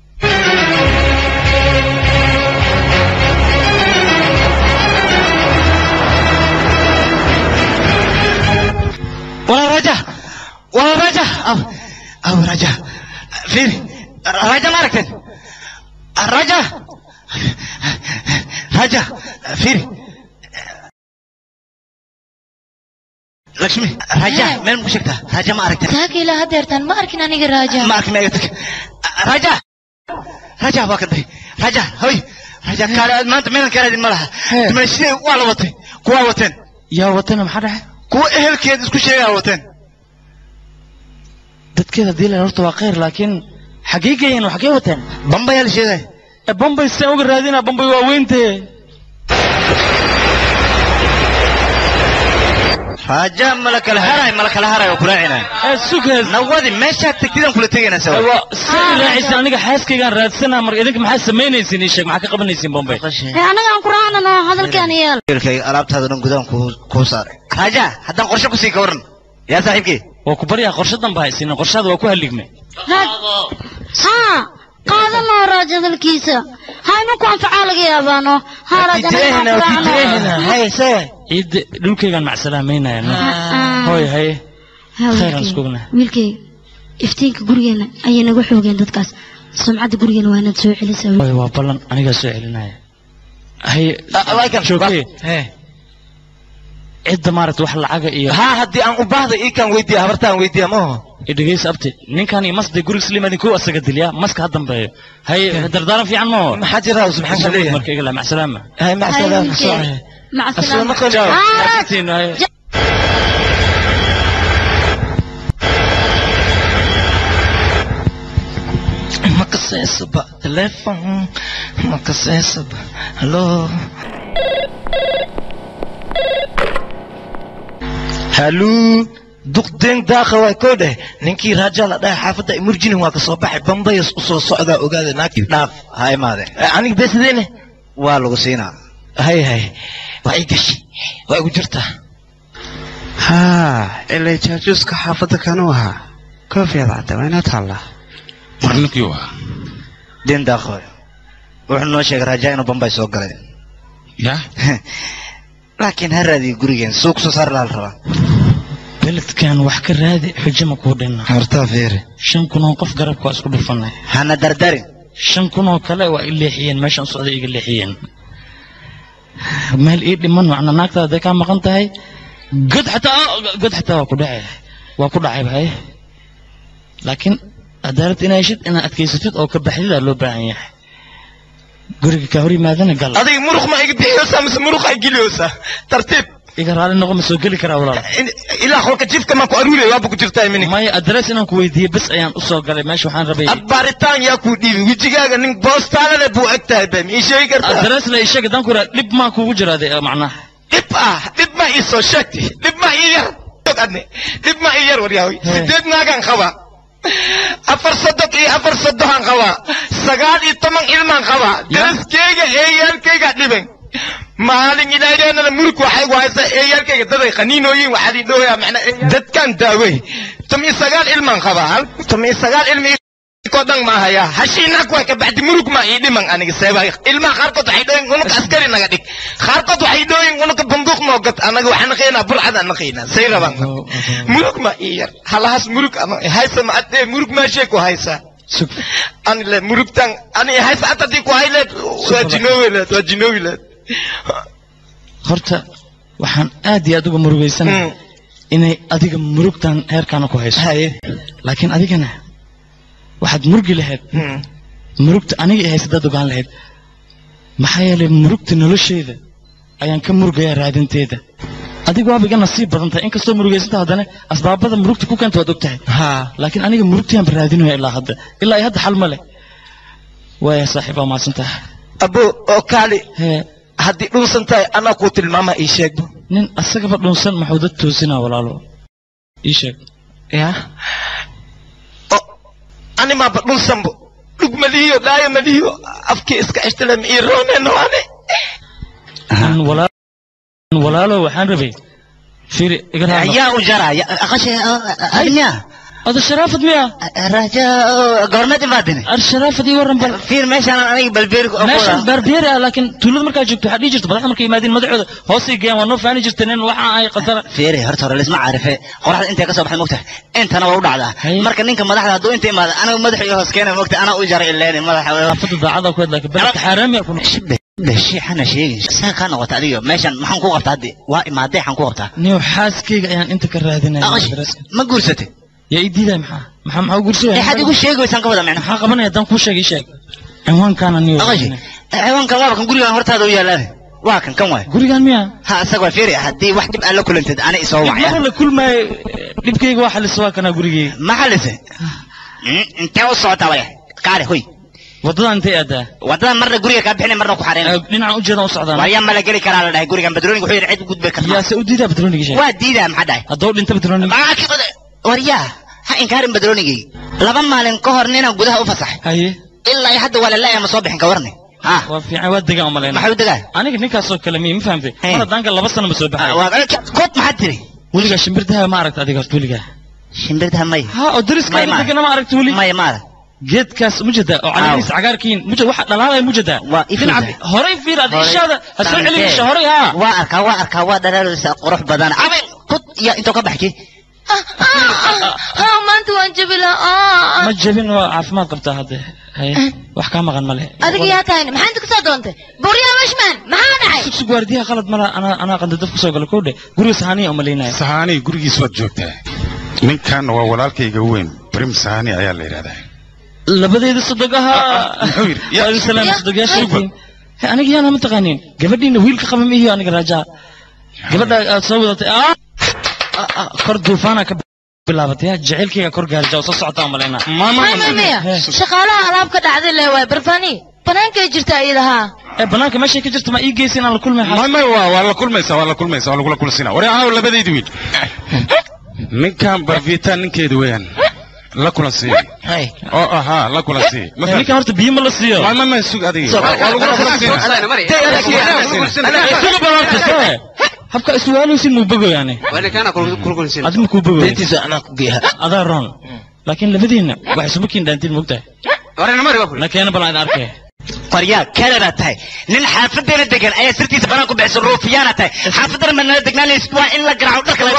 ولا رجع ولا رجع أو أو رجع فين رجع ماركتن رجع رجع فين لكشمي رجع من مشكلة رجع ماركتن ساكي لا هدرتن ما أركن أنا راجع مارك ما يتك رجع رجع وقتي رجع هوي رجع كار ما أنت من كار دي مرة تمشي ولا وطن كوا وطن يا وطن محرح kuwa ehelkeed isku sheegaa wateen dadkeeda diilan horta waa khayr laakiin xaqiiqayan waxay wateen bambay la sheegay ee bambay saan uga raadina bambay waa weynte raja malaka la haray malaka la haray ku raacina ee sugees nawadi meesha tagtidan kula tagayna sawa waa saan raacaysan aniga xaaskaygan raadsana mar idinka maxaa sameynaysiin ii sheeg maxaa ka qabanaysiin bambay ee anaga aan ku raacnano hadalkan yaal ilkay alaabtaada dhan gudan ku ku saaray raja hadan qorshe ku sii ka waran yaa saaxiibkii waa ku bariyaa qorshe dan baa haysiin qorshada waa ku haligme ha qaadano raja dalkiisa haynu ku anfacaa laga yaabaano ha raja hay say ciid dhulkaygan macsalaameynayna hooy hay khayran iskugna wiilkay iftiinka gurigeena ayay naga xoogeen dadkaas sumcadda gurigeena waa inaad soo celisaa hooy waa ballan aniga soo celinaya hay joogay he cidda maaragta wax lacaga iyo ha haddii aan u baahda ii kan weydiiya habartaan weydiiya maaho idhegeysa abti ninkan iyo masday guriga sliimadin ku asaga dilyaa maska ha dambeeyo hay dardaaran fiican maaho maxaa jira subxaan ka leeyahay marka igala macsalaama hay macsalaama مع السلامة ما قصيص بقى تليفون ما قصيص بقى هلو هلو duqdeen daaqa waa koo dheh ninkii raajaa la dhahay xaafadda imurjinin waa ka soo baxay bambayas u soo socdaa ogaada naagtii dhaaf ha imaade aniga beesadeene waa lagu siinaa hay hay waa ii gashi waa igu jirtaa haa ilay jaajuuska xaafadda kanuu ahaa koofiyad cadda waa inaad taallaa war ninkii waa den daaqo wuxuu noo sheegay raajaa inuu bambay soo galay ya laakiin ha raadiyo gurigeen suuq soo saar laal rabaa beledkan wax ka raadi xujo ma kuu dhinna hortaa fiiri shan kun oo qof garabka waa isku dhufanay hana dardarin shan kun oo kale waa i leexiyeen meeshaan socday iga leexiyeen meel ii dhiman macna naagtaada hadday kaa maqan tahay god xataa god xataa waa ku dhacay waa ku dhacay bahay laakiin cadaalad inaa heshid inaad adkaysatid oo ka baxdidaa loo baahan yahay guriga kaa hor yimaadana gal adiga muruq ma iga bixiyoosaa mise muruq ay geliyoosaa tartiib iga raali noqo ma soo geli karaa walaal ilaa qolka jiifka maan ku aruuraya waaba ku jirtaa imini maya adres inaan ku weydiiye bes ayaan u soo galay meesha waxaan rabay baaritaan yaa kuu dhiibi wejigaaga nin boostaalale buu eg tahay bam ii sheegi kartaa adres la ii sheeg haddaan ku iraa dhib maa kuugu jiraaday macnaha dhib ah dhib ma ii soo sheegtay dhib ma ii yar dhib ma ii yar waryaahoy sideed naagaan qabaa afar soddon iyo afar soddohaan qabaa sagaal iyo toban ilmaan qabaa daraskeyga eeyaalkeyga dhiban maalin ilaaheenana murug waxay ku haysaa eeyaalkayga daday qaniinooyin waxaad ii dhooyaa macnaa dadkan daawey tomi sagaal ilmaan qabaa tomi sagaal ilmi ko dhan ma hayaa hashiinaak waa ka bacdi murug ma ii dhiman aniga seebaa ilmaha qaarkood waxay dhooyin unuka askari naga dhig qaarkood waxay dhooyin unuka banduuq noo gat anaga waxaan naqaynaa burcad aan naqaynaa say rabaan murug ma ii yar halahaas murug haysa ma adee murug maashee ku haysaa ani le murugtan ani haysa ata dii ku hayleed waa jinoowileed waa jinoowileed horta waxaan aad iyo aad uga murugaysanahay inay adiga murugtan heerkaana ku hayso laakiin adigana waxaad murugi lahayd murugta aniga i haysa dad ogaan lahayd maxaa yeelay murugta nolosheeda ayaan ka murugayaa raadinteeda adiga waaba iga nasiib badan tahay inkastoo murugaysanta haddana asbaabada murugta ku keenta waad og tahay laakiin aniga murugtayaan baraadinaya ilaa hadda ilaa ay hadda xal ma leh waaya saaxiib waa mahadsantaha abo oo kaali haddii dhunsan tahay anaa kuu tilmaama ii sheegbo nin asagaba dhunsan maxuu dad toosinaa walaalo ايشك يا أنا ما بدون سامبو لوك مليو لا مليو أفكي إسك أشتلم إيرون نواني أنا ولا ولا له وحن ربي فيري يا وجرا يا أخشى أنيا هذا الشرافة ميا رجاء قرمت بعدين الشرافة دي ورم بل فير ماشي أنا بالبير ماشي بالبير لكن تولد مركز جبت حد يجرت بدل مركز مادين مدعو هوسي جيم ونوف أنا جرتنين وحنا أي قصر فيري هرتر اللي اسمع عارفه قرح أنت كسب حد مقتح أنت أنا وضع على مركز إنك مدح هذا أنت ما أنا مدح يهوس كنا مقتح أنا أجري الليل مدح فتو ضعضة كود لك بس حرام يكون شبه بشي حنا شيء ساكن وتعليه ماشي ما حنكون قبض هدي وما دي حنكون قبض نيو حاسكي يعني أنت كرهدنا ما قرستي يا إيدي ده محا محا محا قرصو أي حد يقول شيء ويسان كذا معنا محا قبنا يدان كل شيء شيء عنوان كان نيو أغشي عنوان كان واقع نقول له هرت هذا ويا لا واقع كم واحد قولي كان ميا ها سقوا فيري هدي واحد بقى له كل أنت أنا إسوا معي مرة كل ما نبكي واحد السواق أنا قولي ما حلسه أنت وصوت عليه كاره هوي وضع أنت أدا وضع مرة قولي كابحنا مرة كحرين لنا أجرنا وصعدنا ويا ما لقي كلام لا قولي كان بدروني وحير عيد قد بكر يا سعودي ده بدروني شيء وادي ده محدا الدور أنت بدروني ما أكيد وريا ها إنكار بدروني لما مالن كهرنينا وجودها أفصح هاي إلا يحد ولا لا يا مصابح كورني ها وفي عواد دقة أمالنا ما حد دقة أنا كنت نكاسو كلامي ما فهمت مرة دانك الله بس أنا مسوبها كوت ما حد تري ولقى شمبرتها ما عرفت أديك ولقى شمبرتها ماي ها أدرس كان أنا ما عرفت ولي ماي مارا جيت كاس مجدة وعلى ناس عقاركين مجد واحد لا لا مجدة تلعب هوري في هذا الشيء هذا هسوي عليه الشهري ها واركا واركا وادر قروح بدن أبي كوت يا أنت كبحكي اه ما انت وانجبلا اه ما تجيبين عافمات قبتها هذا هي وحكام غن مله ادق يا تاني ما عندك صدونته بوريا مشمان ما انا سوق وارديها غلط مرة انا انا قد دفك سوق الكوده غوري سهاني املينا سهاني غوريgiis wad joogtaa ninkan waa walaalkayga weyn brim sahani ayaa la yiraahdaa labadeeda sadaqaha ya salaam sadaqaha sheegin aniga yana ma taqaanin gabadhiina wiilka qaba mihiyo aniga rajaa gabadha aad soo wadatay ah kor duufaana ka bilaabatay jaceelkayga kor gaarjaa soo socotaa malayna maama shaqaalaha alaab ka dhacday le way barfani banaanka jirta iidaha ee banaanka meesha ka jirta ma ii geysin aan la kulmay ma ma waa waa la kulmaysaa waa la kulmaysaa waa lagu kulsina wari ahaa labadeedii wiil ninkan barfita ninkeedu weeyaan la kulansiyo hay oo aha la kulansiyo ninka horta biyo ma la siiyo ma ma ma sug adiga waa lagu kulansiyo habka iswaaluusin muu bogo yani وانا كان كل adma kuu bogo intiisa anaa ku geeha adaa roon laakiin labadiina waxay suma kiin dhaantiin moogtahay warana mari waa la keena balan arkay qoryaa kalena tahay nin xaafadeena degan ayaa sirtiisa banaan ku bixisay ruufiyaana tahay xaafadana ma nala degnaalaysid waa in la garaaco dharka la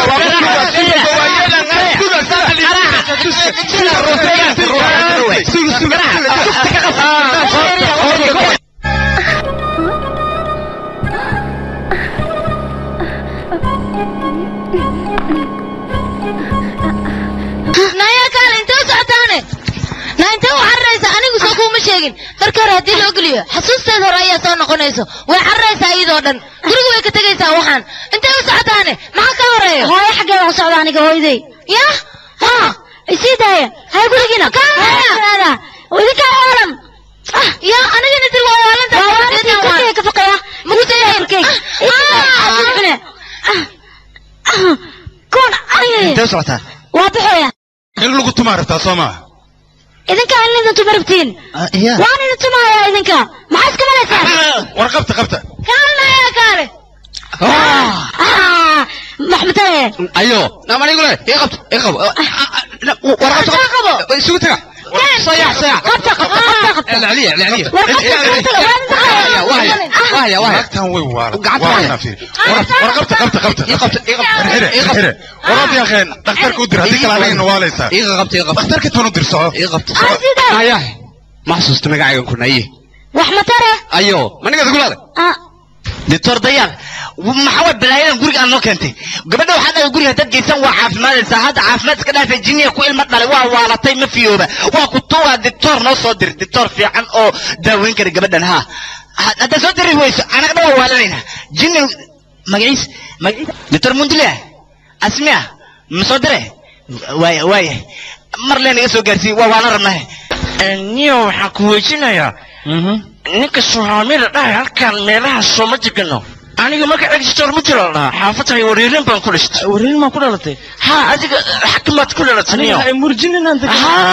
dhigaa naya kale intee socotaane na intee u carraysa anigu soo kuuma sheegin marka hore haddii loo geliyo xasuusteed hore ayaa soo noqonayso way carraysaa iyadoo dhan guriga way ka tegaysaa waxaan intee u socotaane maxaa ka horeeyo hooyo xaggee waan socda aniga hooyaday ya ha isii daaya hay gurigiina kaada idinkaa oolan ya anigana dir waa oolantaa ka faqaya mugtayarkeyg kun intee socotaa waa baxooya in lagu tumaa rabtaa soo maaha idinka in idin tuma rabtiin waan idin tumaaya idinka maxaa iska malaysaan war qabta qabta kaalnaya kaale maxmataye ayo naamani gule ii qabto ii qabo war qabto isugu taga صيح صيح قبطة قبطة قبطة العليا العليا وهي وهي وهي كان وي وارد وانا في ورقبت قبطة قبطة قبطة هنا هنا ورد يا اخي دكتور كودر هذيك على انه واليسا ايه قبطة ايه قبطة دكتور كنت ندير صعب ايه قبطة اياه محسوس تمقعي كنا ايه وحمتره ايوه ما نقدر تقول هذا دكتور ضيان ومحاول بلايين غوري aan noo keentay gabadha waxa ay guriga dad geysan waa caafimaadaysa hadda caafimaadka dhaafay jinniya ku ilma dhalay waa waalatay ma fiyooba waa ku toowa doctor noo soo dir doctor fiican oo daaweyn kara gabadhan ha hadda soo diri weyso anaga dhaw waalanayna jinni magaciis magaciis doctor mundile asmiya ma soo dire waay waay mar leen iga soo gaarsi waa waana rabnaa niyo waxa ku weydiinaya ninka Soomaaliyeed dhahay halkan meelaha soo ma jigno aniga marka extor ma jiro lahaa xaafatay wareerin baan ku dhashtay wareerin ma ku dhalatay ha adiga xakamaad ku dhalatay aniga ay murjinin anta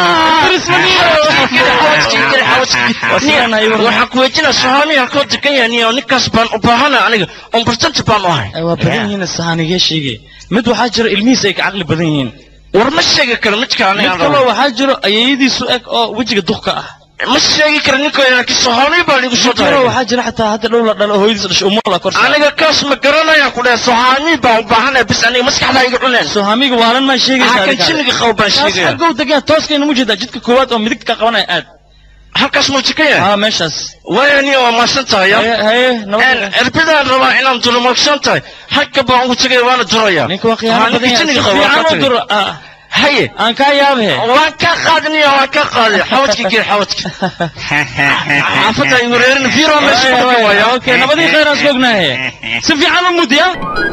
waxaan ku weydiinaa sahaamiya koo degan yahay niyo ninkaas baan u baahana aniga on percent baan u ahay waa badan yihiin sahaaniga sheegay mid waxaa jira ilmihiisa ay ka caqli badan yihiin war ma sheegi karo midka aniga mid kale waxaa jiro ayaydiisu eg oo wejiga duqka ah ma sheegi karo ninka laakiin sahaami baa lagu soo daray waxaa jira xataa hadda dhow la dhalo hooyadiis dhashay umma kor aniga kaas ma garanaya ku dhahay sahaami baa u baahanay bis aniga maskaxda iga cuneen sahaamiga waalan ma sheegaysaa kan jiniga qaw baan sheegay halka uu degan tooskayna mu jeedaa jidka koowaad oo midig ka qabanaya aad halkaas ma jikaya ha meeshaas wayani waa maasantahay haye nabad erbidaan rabaa inaan duro maagsantahay halka baan ugu tagay waana duraya ninka waa qiyaamo badan jiniga qaw haye aan ka yaabe waan ka qaadniyo waan ka qaaday xawadki geer xawadki afata ay wareerin fiiro meesha waayo okay nabadii khayr aan sognahay si fiican u mudiya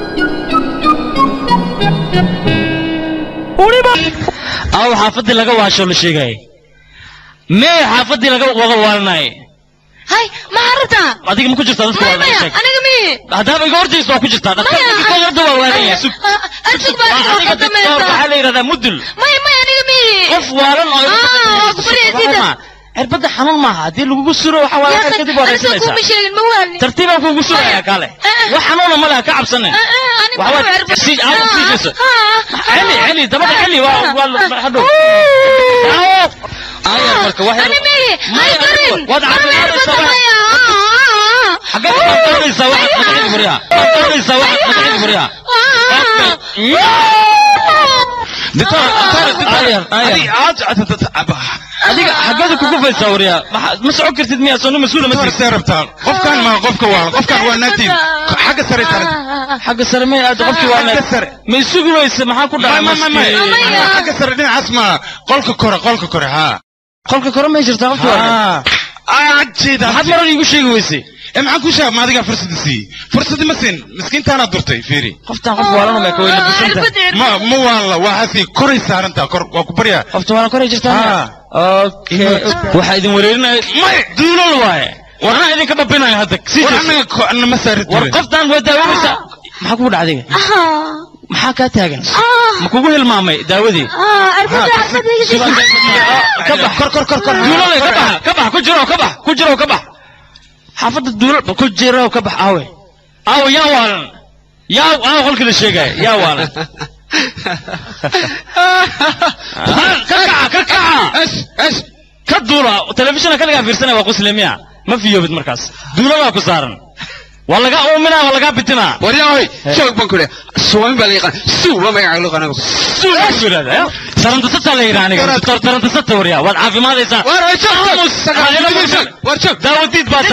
uriba aw xaafadii laga waasho la sheegay mee xaafadii laga waga waalnay hay ma harta adiga ma ku jirtaa dadku waa sheeg aniga mi hadaba iga hortayso ku jirtaa dadka ka yarda waa waanaya sug arsug baa adiga dadka waxa la yiraahdaa mudul may may aniga mi qof waalan oo kubariyada cirbada xanuun maaha hadii lagu suro waxa waa ka kadib waa raasanaysa kuma sheegin ma waalni tartiib aan kugu suraya kale wax xanuun ma laha ka cabsanay waxa waa si aan fiijiso ali ali dabada ali waa waa hadhow ayaa marka wax ani mi ay karin wad caafimaadaysa حاجات ما تسوي واحد ما تعيد بريها ما تسوي واحد ما تعيد بريها دكتور دكتور هذه عاد هذيك حاجات كوكو في السوريا ما سعوك كرتد مية صنو مسؤولة ما تسير بتاع قف كان ما قف كوال قف كان وناتي حاجة سريت حاجة سر مية قف كوال ما يسوق له يسمع كل ما ما ما حاجة سرني عسمة قلك كرة قلك كرة ها قلك كرة ما يجري تعرف ها عجيب حد مرة يقول شيء ويسي معك وش ما ذيك فرصة سي فرصة مسين مسكين تانا درتي فيري قفت قف ولا ما يكون لبسنت ما مو والله وحسي كوري سارنتا كور وكبريا قفت ولا كوري جرتها اوكي واحد ورينا ما دون الواي وانا اذا كما بينا هذاك وانا انا ما سارت وقفت انا وداويسا ما كو دحدي maxaa ka taagan ma kugu hilmaamay daawadii ka bax kor kor kor kor duulale ka bax ka bax ku jiro ka bax ku jiro ka bax xaafada duulal ku jiro ka bax aawe aawe yaa waalan yaa aawe qolkii la sheegay yaa waalan ka kaca ka kaca ايش ايش ka duula telefishinka kaliya fiirsanay waa quslimiya ma fiyoobid markaas duulada ku saaran والله قا أؤمنا والله قا بتنا ورياوي شو بنقول سوامي باليقان سوا ما يعقلوا قناة سوا شو هذا سرنت ستة اللي يراني سرنت ستة وريا والعافية ما ليس ورشوف ورشوف داوديت باتا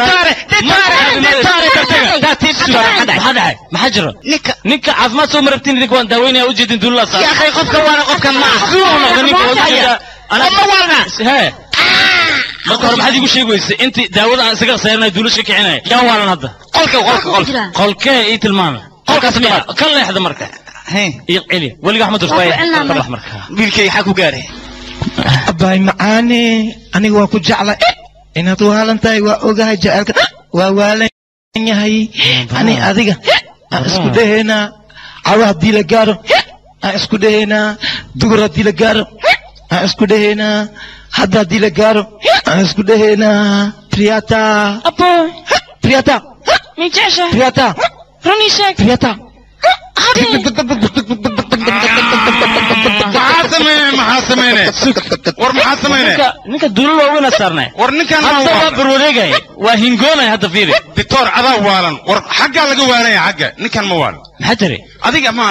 هذا ما حجر نك نك عاف ما سو مربتين نك وان داويني وجد دول الله يا أخي قف كوانا قف كم معه أنا ما وانا هاي marka hore maxaad igu sheegaysaa intii daawada aan isaga saarnay duulasha kicinay yaa waalan hadda qolka qolka qolka qolka ee tilmaamay qolkaas ma kan leexda marka hay iqili waliga axmed rusbay qarax marka wiilkay xaq ku gaaray abay macaani aniga waa ku jeclay inaad waalan tahay waa ogahay jaceelka waa waalan yahay ani adiga isku dhaheena cawa hadii la gaaro isku dhaheena dugur hadii la gaaro isku dhaheena hadda hadii la gaaro aan isku dhaheynaa Priyata apo Priyata mijesha Priyata Ranisha Priyata محاسمين محاسمين ور محاسمين ninka duulal waa weyn saarnay war ninkan hadda barwareegay waa hingoonay hadda fiiri dictor adaa waalan war xagga laga waalanay xagga ninkan ma waalan maxaa tiri adiga ma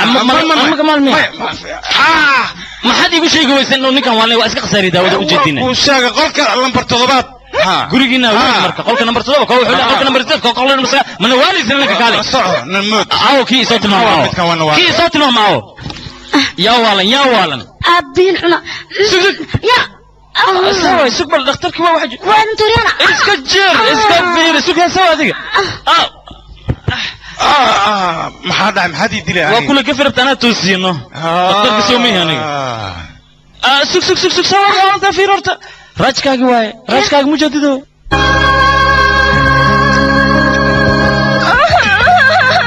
ah maxaad igu sheegi weysan inuu ninkan waalan waa iska qasari daawada u jeedina uu sheegay qolka lambar toddobaad gurigiina waa marka qolka lambar toddoba koo wuxuu qolka lambar saddex koo qolka lambar sagaal mana waalisna ninka kale soco namood aw kii soo tilmaamo kii soo tilmaamo يا والن يا والن أبين حنا يا سوي سوق بالدكتور كم واحد وين ترينا اسكجر اسكبير سوق يا سوا ذيك اه اه ما حدا ما حد يدري يعني وكل كفر بتاعنا توسينه دكتور بسومي هني اه سوق سوق سوق سوق سوا انت في رورت راجكاغ واي راجكاغ مجددو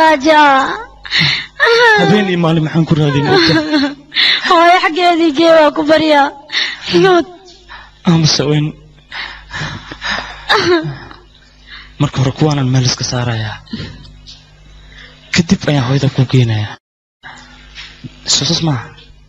راجا habeen maalin maxaan ku raadin hooyo xageedii geewa ku barya yud amse weyn marka hore kuwaanan meel iska saarayaa kadib ayaan hooyada ku geenayaa sosas maaha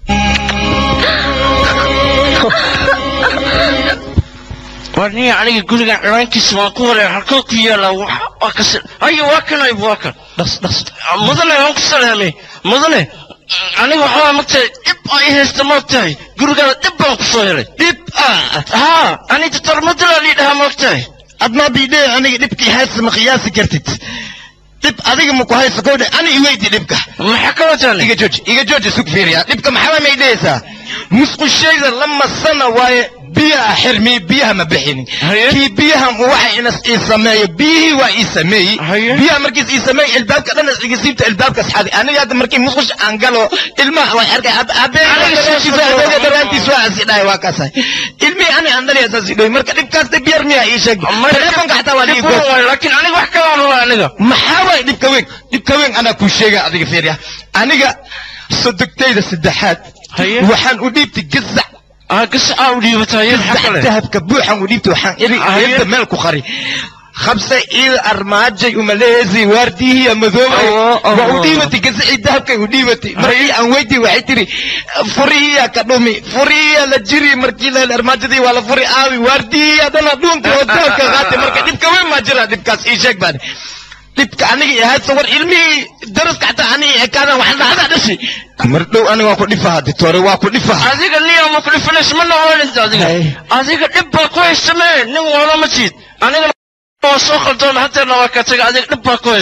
warniya aniga gurigan ciwaankiisa waan ku horay halkoo ku yaala waa kasi ayo waa kan ay waa kan dhas dhas mudane waan ku salaamay mudane aniga waxaa magtay dhib ay haysta maogtahay gurigaada dhib baan ku soo helay dhib haa aniga tarmadala liidhaha maogtahay admaa biidhe aniga dhibkii haysta ma qiyaasi kartid dhib adiga ma ku haysta kowdhe ani iweydi dhibka maxaa ka wataan iga jooji iga jooji sug fiiriya dhibka maxaa may dhehaysaa musqushayda lama sana waaye biyaha xirmi biyaha ma bixinin kii biyahan waxa inas ii sameeyo biyihii waa ii sameeyey biyaha markiis ii sameeyey ilbaabka dhan is iga siibta ilbaabkaas xadi aniga hadda markii musqush aan galo ilmaha way arkay abeega daraantiis waa asidhaay waa kaasay ilmihii ani aan dhaliya saas idhoy marka dhibkaas dib yar miyaa ii sheeg telefonka xataa waa lii goos laakiin aniga wax kale aan waa aniga maxaa waay dhibka weyn dhibka weyn anaa kuu sheega adiga fiiriya aniga sodogtayda saddexaad waxaan u dhiibtay gazac قصة أولي وتايل حقله ذهب كبوحة وديبته وحان إلي هيدا مالك وخري خمسة إلى أرماجي وملازي وارديه يا مذوبة وأوديمتي قزعي الذهب كي وديمتي مرئي أن ويدي وحيتري فريا كدومي فريا لجري مركيلا الأرماجي دي ولا فري آوي وارديه أدنا دون كوداو كغاتي مركي ديبكا وين ما جرى ديبكاس إيشاك بعد ديبكا أني هاد صور علمي درس كعتا أني كان وحنا هذا دشي مردو أنا واكو دفاع دكتور واكو دفاع هذيك اللي يوم كل فلش منه وين أنت هذيك هذيك دبا كويس سمين نو ولا مشيت أنا وسوق الدون حتى لو كتجي هذيك دبا كويس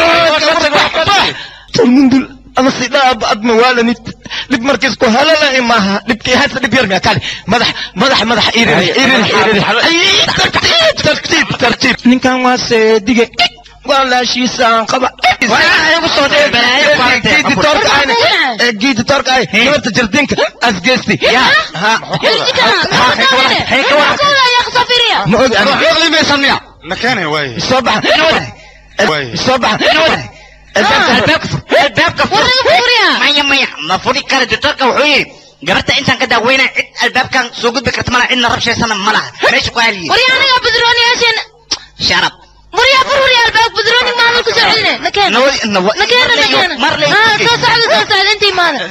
من دول أنا سيدا أبعد موالة نت لب مركز كو هلا لا إماها لب كي هسه لب يرمي كالي مدح مدح مدح إيرين إيرين إيرين ترتيب ترتيب ترتيب نكان واسه دقيقة ولا شيء سان قبا ولا يبصوا ده جيت ترك انا جيت ترك اي كيف تجردينك اسجستي يا ها هيك يا خصفيريا نقول انا اغلي ما يسمع مكاني واي الصبح واي الصبح الباب الباب كفر مايا مايا ما فوري كان ترك وحوي قبرت انت كده وين الباب كان سوق بك تمنع ان ربش سنه ملها ماشي كوالي وري انا بدروني هاشن شرب مريا بروري الباب بدروني ما نلقى زعلنا مكان نوي نوي مكان مكان مر لي ها صار صار صار انت مانا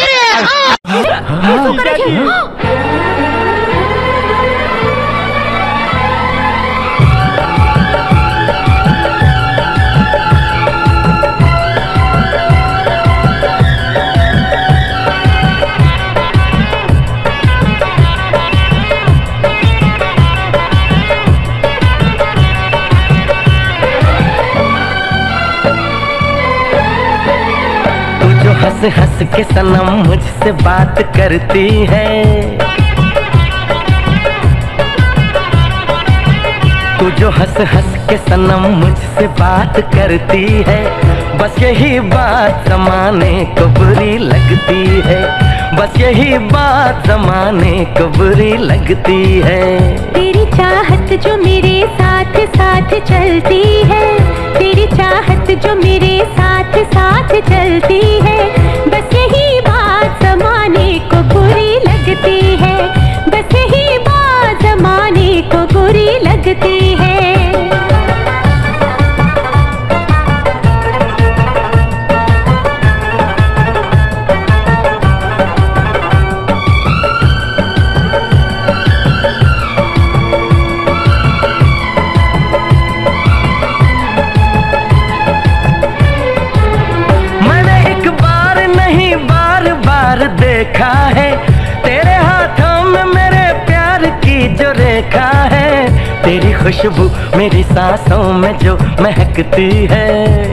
हंस हंस के सनम मुझसे बात करती है तू जो हंस हंस के सनम मुझसे बात करती है बस यही बात जमाने को बुरी लगती है बस यही बात जमाने को बुरी लगती है तेरी चाहत जो मेरे साथ साथ चलती है तेरी चाहत जो मेरे साथ साथ चलती है बस यही बात जमाने को बुरी लगती है बस यही बात जमाने को बुरी लगती है देखा है तेरे हाथों में मेरे प्यार की जो रेखा है तेरी खुशबू मेरी सांसों में जो महकती है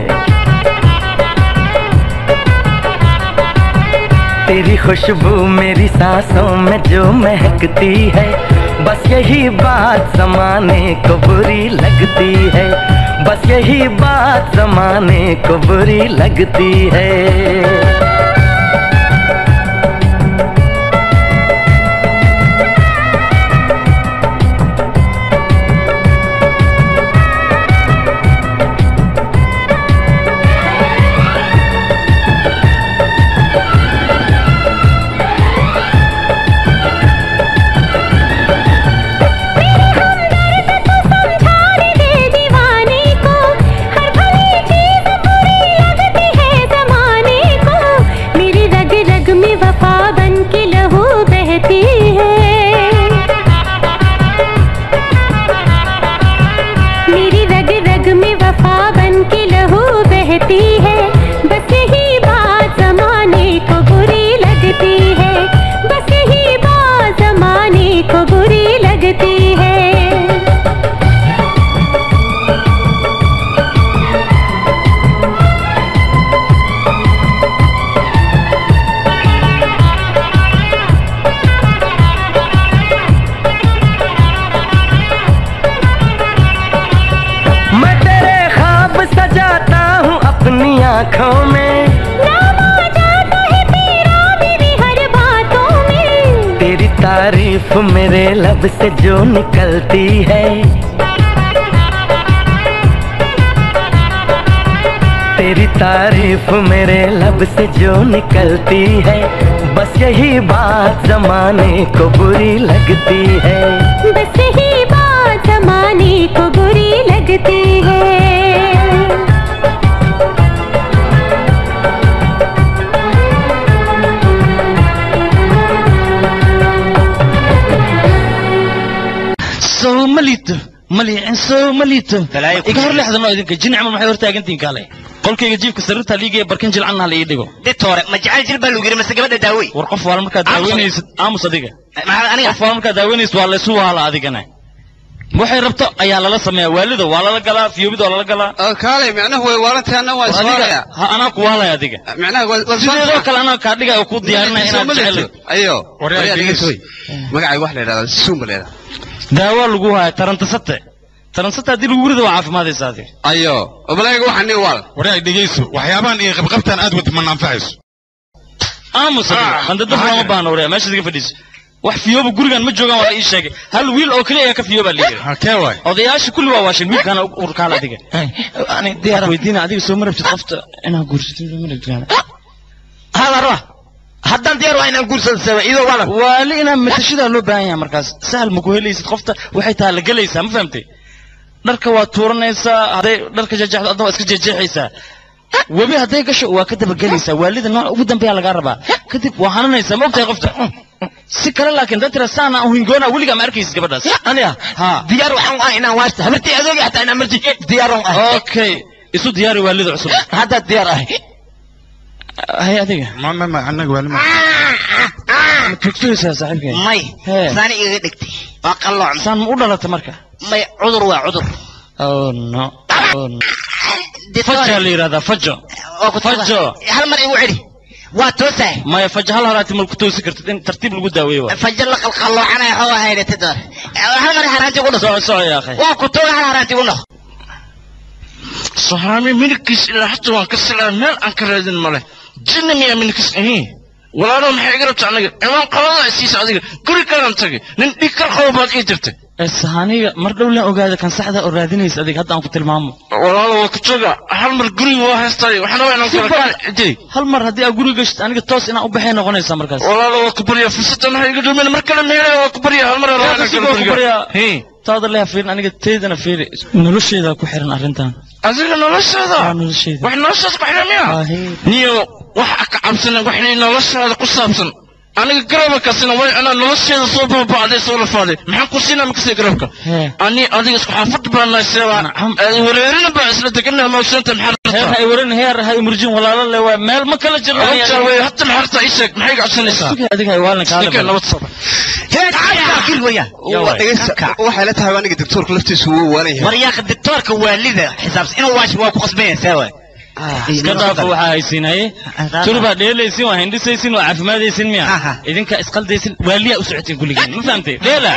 तेरी खुशबू मेरी सांसों में जो महकती है बस यही बात जमाने को बुरी लगती है बस यही बात जमाने को बुरी लगती है आंखों में, नाम आ जाता है तेरा मेरी हर बातों में। तेरी तारीफ मेरे लब से जो निकलती है, तेरी तारीफ मेरे लब से जो निकलती है, बस यही बात जमाने को बुरी लगती है, बस यही बात जमाने को बुरी लगती है। soo ma liito ma liicin soo ma liito iga hor leexdano idinka jinicma maxay hortaagantiin kaalay qolkayga jiifka sariirta liigaya barkin jilcanna la ii dhigo ditoore ma jecel jil baa lagu yiri mase gabadha daawey war qof wal markaa daaweynaysid aamus adiga qof wal markaa daaweynaysid waa la isu waala adigana waxay rabto ayaa lala sameeyaa waalida waa lala galaa fiyobida waa lala galaa kaalay macnahu way waalantaana waa iswaalaya ha anaa ku waalaya adiga macnaha sidoo kale anaa kaa dhigaya oo ku diyaarinaya inaad jecel ayo magacay wax la yiraahdaa suuma leedahay daawo lagu haya tarantasate tarantasate haddii lagu rido waa caafimaadaysa adiga ayo obalayga waxaan nii waal wareeg dhegeyso waxyaabahan iyo qabqabtan aad wad ma naanfacayso aamus adiga qandada ma baahna wareeg meesha iga fadhiiso wax fiyooba gurigan ma joogaan waa ii sheegay hal wiil oo kaliya ayaa ka fiyooba liiga halkee waay odayaasha kulli waa waashin wiilkaana urkaala adiga ani diyaar weydiina adiga soo marabtid qofta inaa guursatid ma rabtid hala raba haddaan diyaar waa inaan guursado saba idoo wala waali inaan matashada loo baahan yahay markaas sahal ma ku helaysid qofta waxay tahay la galaysaa ma fahamtay dharka waa tuuranaysaa hadday dharka jeexdo adna waa iska jeexaysaa webi hadday gasho waa ka dabagelaysaa waalida nooc ugu dambeeya lagaa rabaa kadib waa hananaysaa ma ogtahay qofta si kale laakiin dad tira saana u hingoona weligaa ma arkaysid gabadhaas aniga ha diyaar waxaan ah inaan waasta habartii adoogi hataa inaan marti diyaar ah okay isu diyaari waalida cusub hadda diyaar ah hay adiga ma ma ma anaga wali ma tugtuysaa saaxiibkay may saani iga dhigtay waa qalooc saan ma u dhalatay marka may cudur waa cudur oh no oh no fajo la yiraahdaa fajo fajo hal mar igu celi waa toosahay maya fajo hal haraati mal ku toosi kartid in tartiib lagu daaweeyo waa fajo la qalqaloocanayo oo hayrata door hal mar haraanti ugu dhaso soo yaa akhay waa ku tooga hal haraanti ugu dhaso صحامي منكس إلى حتى وان كسر مال أنكر هذا المال جنة مية منكس إيه ولا أنا محي قربت عنك إمام قرار أسيس عادي كل كلام تجي نذكر خوابات إيجرت السهانية مرة ولا أوجاد كان صحدا أوراديني يسألك حتى أنك تلمام والله لو كتجا هل مر قري واحد ستاري وإحنا وين نكر دي هل مر هدي أقول قشت أنا قلت توس أنا أبحين أغني سامركاس والله لو كبريا فرصة أنا هيقدر من مركل ميرا وكبريا هل مر رانا كبريا هي تاضر لها فين أنا قلت تيد أنا فين نلوش إذا كحرن أرنتان أزيل نلوش هذا نلوش إذا وإحنا نلوش هذا كحرن ميا نيو وح عبسنا وإحنا نلوش هذا قصابسن أنا قربك أصلا وين أنا نلوش هذا صوب بعد صور فاضي محن كوسينا مكسي قربك أني أدي اسمه حفظ بنا السوا ورينا بس لتكنا ما وصلت محرة هاي ورينا هي هاي مرجين ولا لا لا مال ما كلا جرا حتى محرة إيشك محيق عشان يسا هذيك هاي والنك هذا كنا وتصب هي تعال كل ويا وحالتها وانا الدكتور كلفتي سووا وانا ورياك الدكتور كوالده حساب إنه واش واقف قصبين سوا iska dhaafo waxa haysiin haye turba dheelaysiin waa hindisaysiin waa caafimaadaysiin miya idinka isqaldaysiin waaliya u socotiin kulligiin ma fahamtay dheela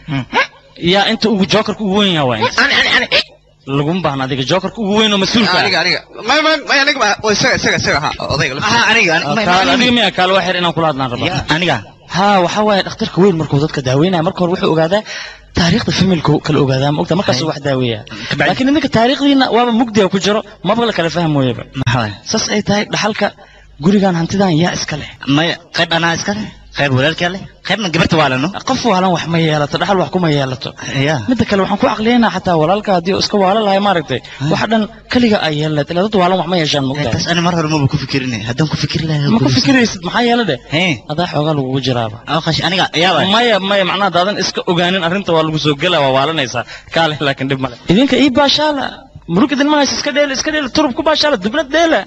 yaa inta ugu jokerka ugu weyn yahay waa laguma baahna adiga jokerka ugu weyn oo mas'uulka aniga aniga ma ma ma aniga ma isaga isaga isaga ha odayga ha aniga aniga miya kala waxir inaan kula hadlaan rabaa aniga ha waxa waaye dhakhtarka weyn markuu dadka daaweynaya marka hore wuxuu ogaadaa taariikhda familku kala ogaadaa ma ogta markaas wax daaweeyaa laakiin ninka taariikhdiina waaba mugdiga ku jiro maba la kala fahmooyaba saas ay tahay dhaxalka gurigan hantidan yaa iska leh maya qayb anaa iska leh qayb walaalkaa leh qaybna gabarta waalano qof waalan wax ma yeelato dhaxal wax kuma yeelato midda kale waxaan ku caqliyeynaa xataa walaalka haddii iska waala lahay maaragtay wax dhan kaliga ay yeelato ilaa dad waalan wax ma yeeshaan mogtahay taas ani mar hore maba ku fikirinay haddaan ku fikiri lahaa ma ku fikiraysid maxaa yeela de adaa xoogaa lagugu jiraaba qash aniga yaaba maya maya macnaha daadan iska ogaanin arrinta waa lagu soo gelaa waa waalanaysaa kaale laakiin dhib male idinka ii baashaala murug idin ma haysa iska dheela iska dheela turub ku baashaala dublad dheela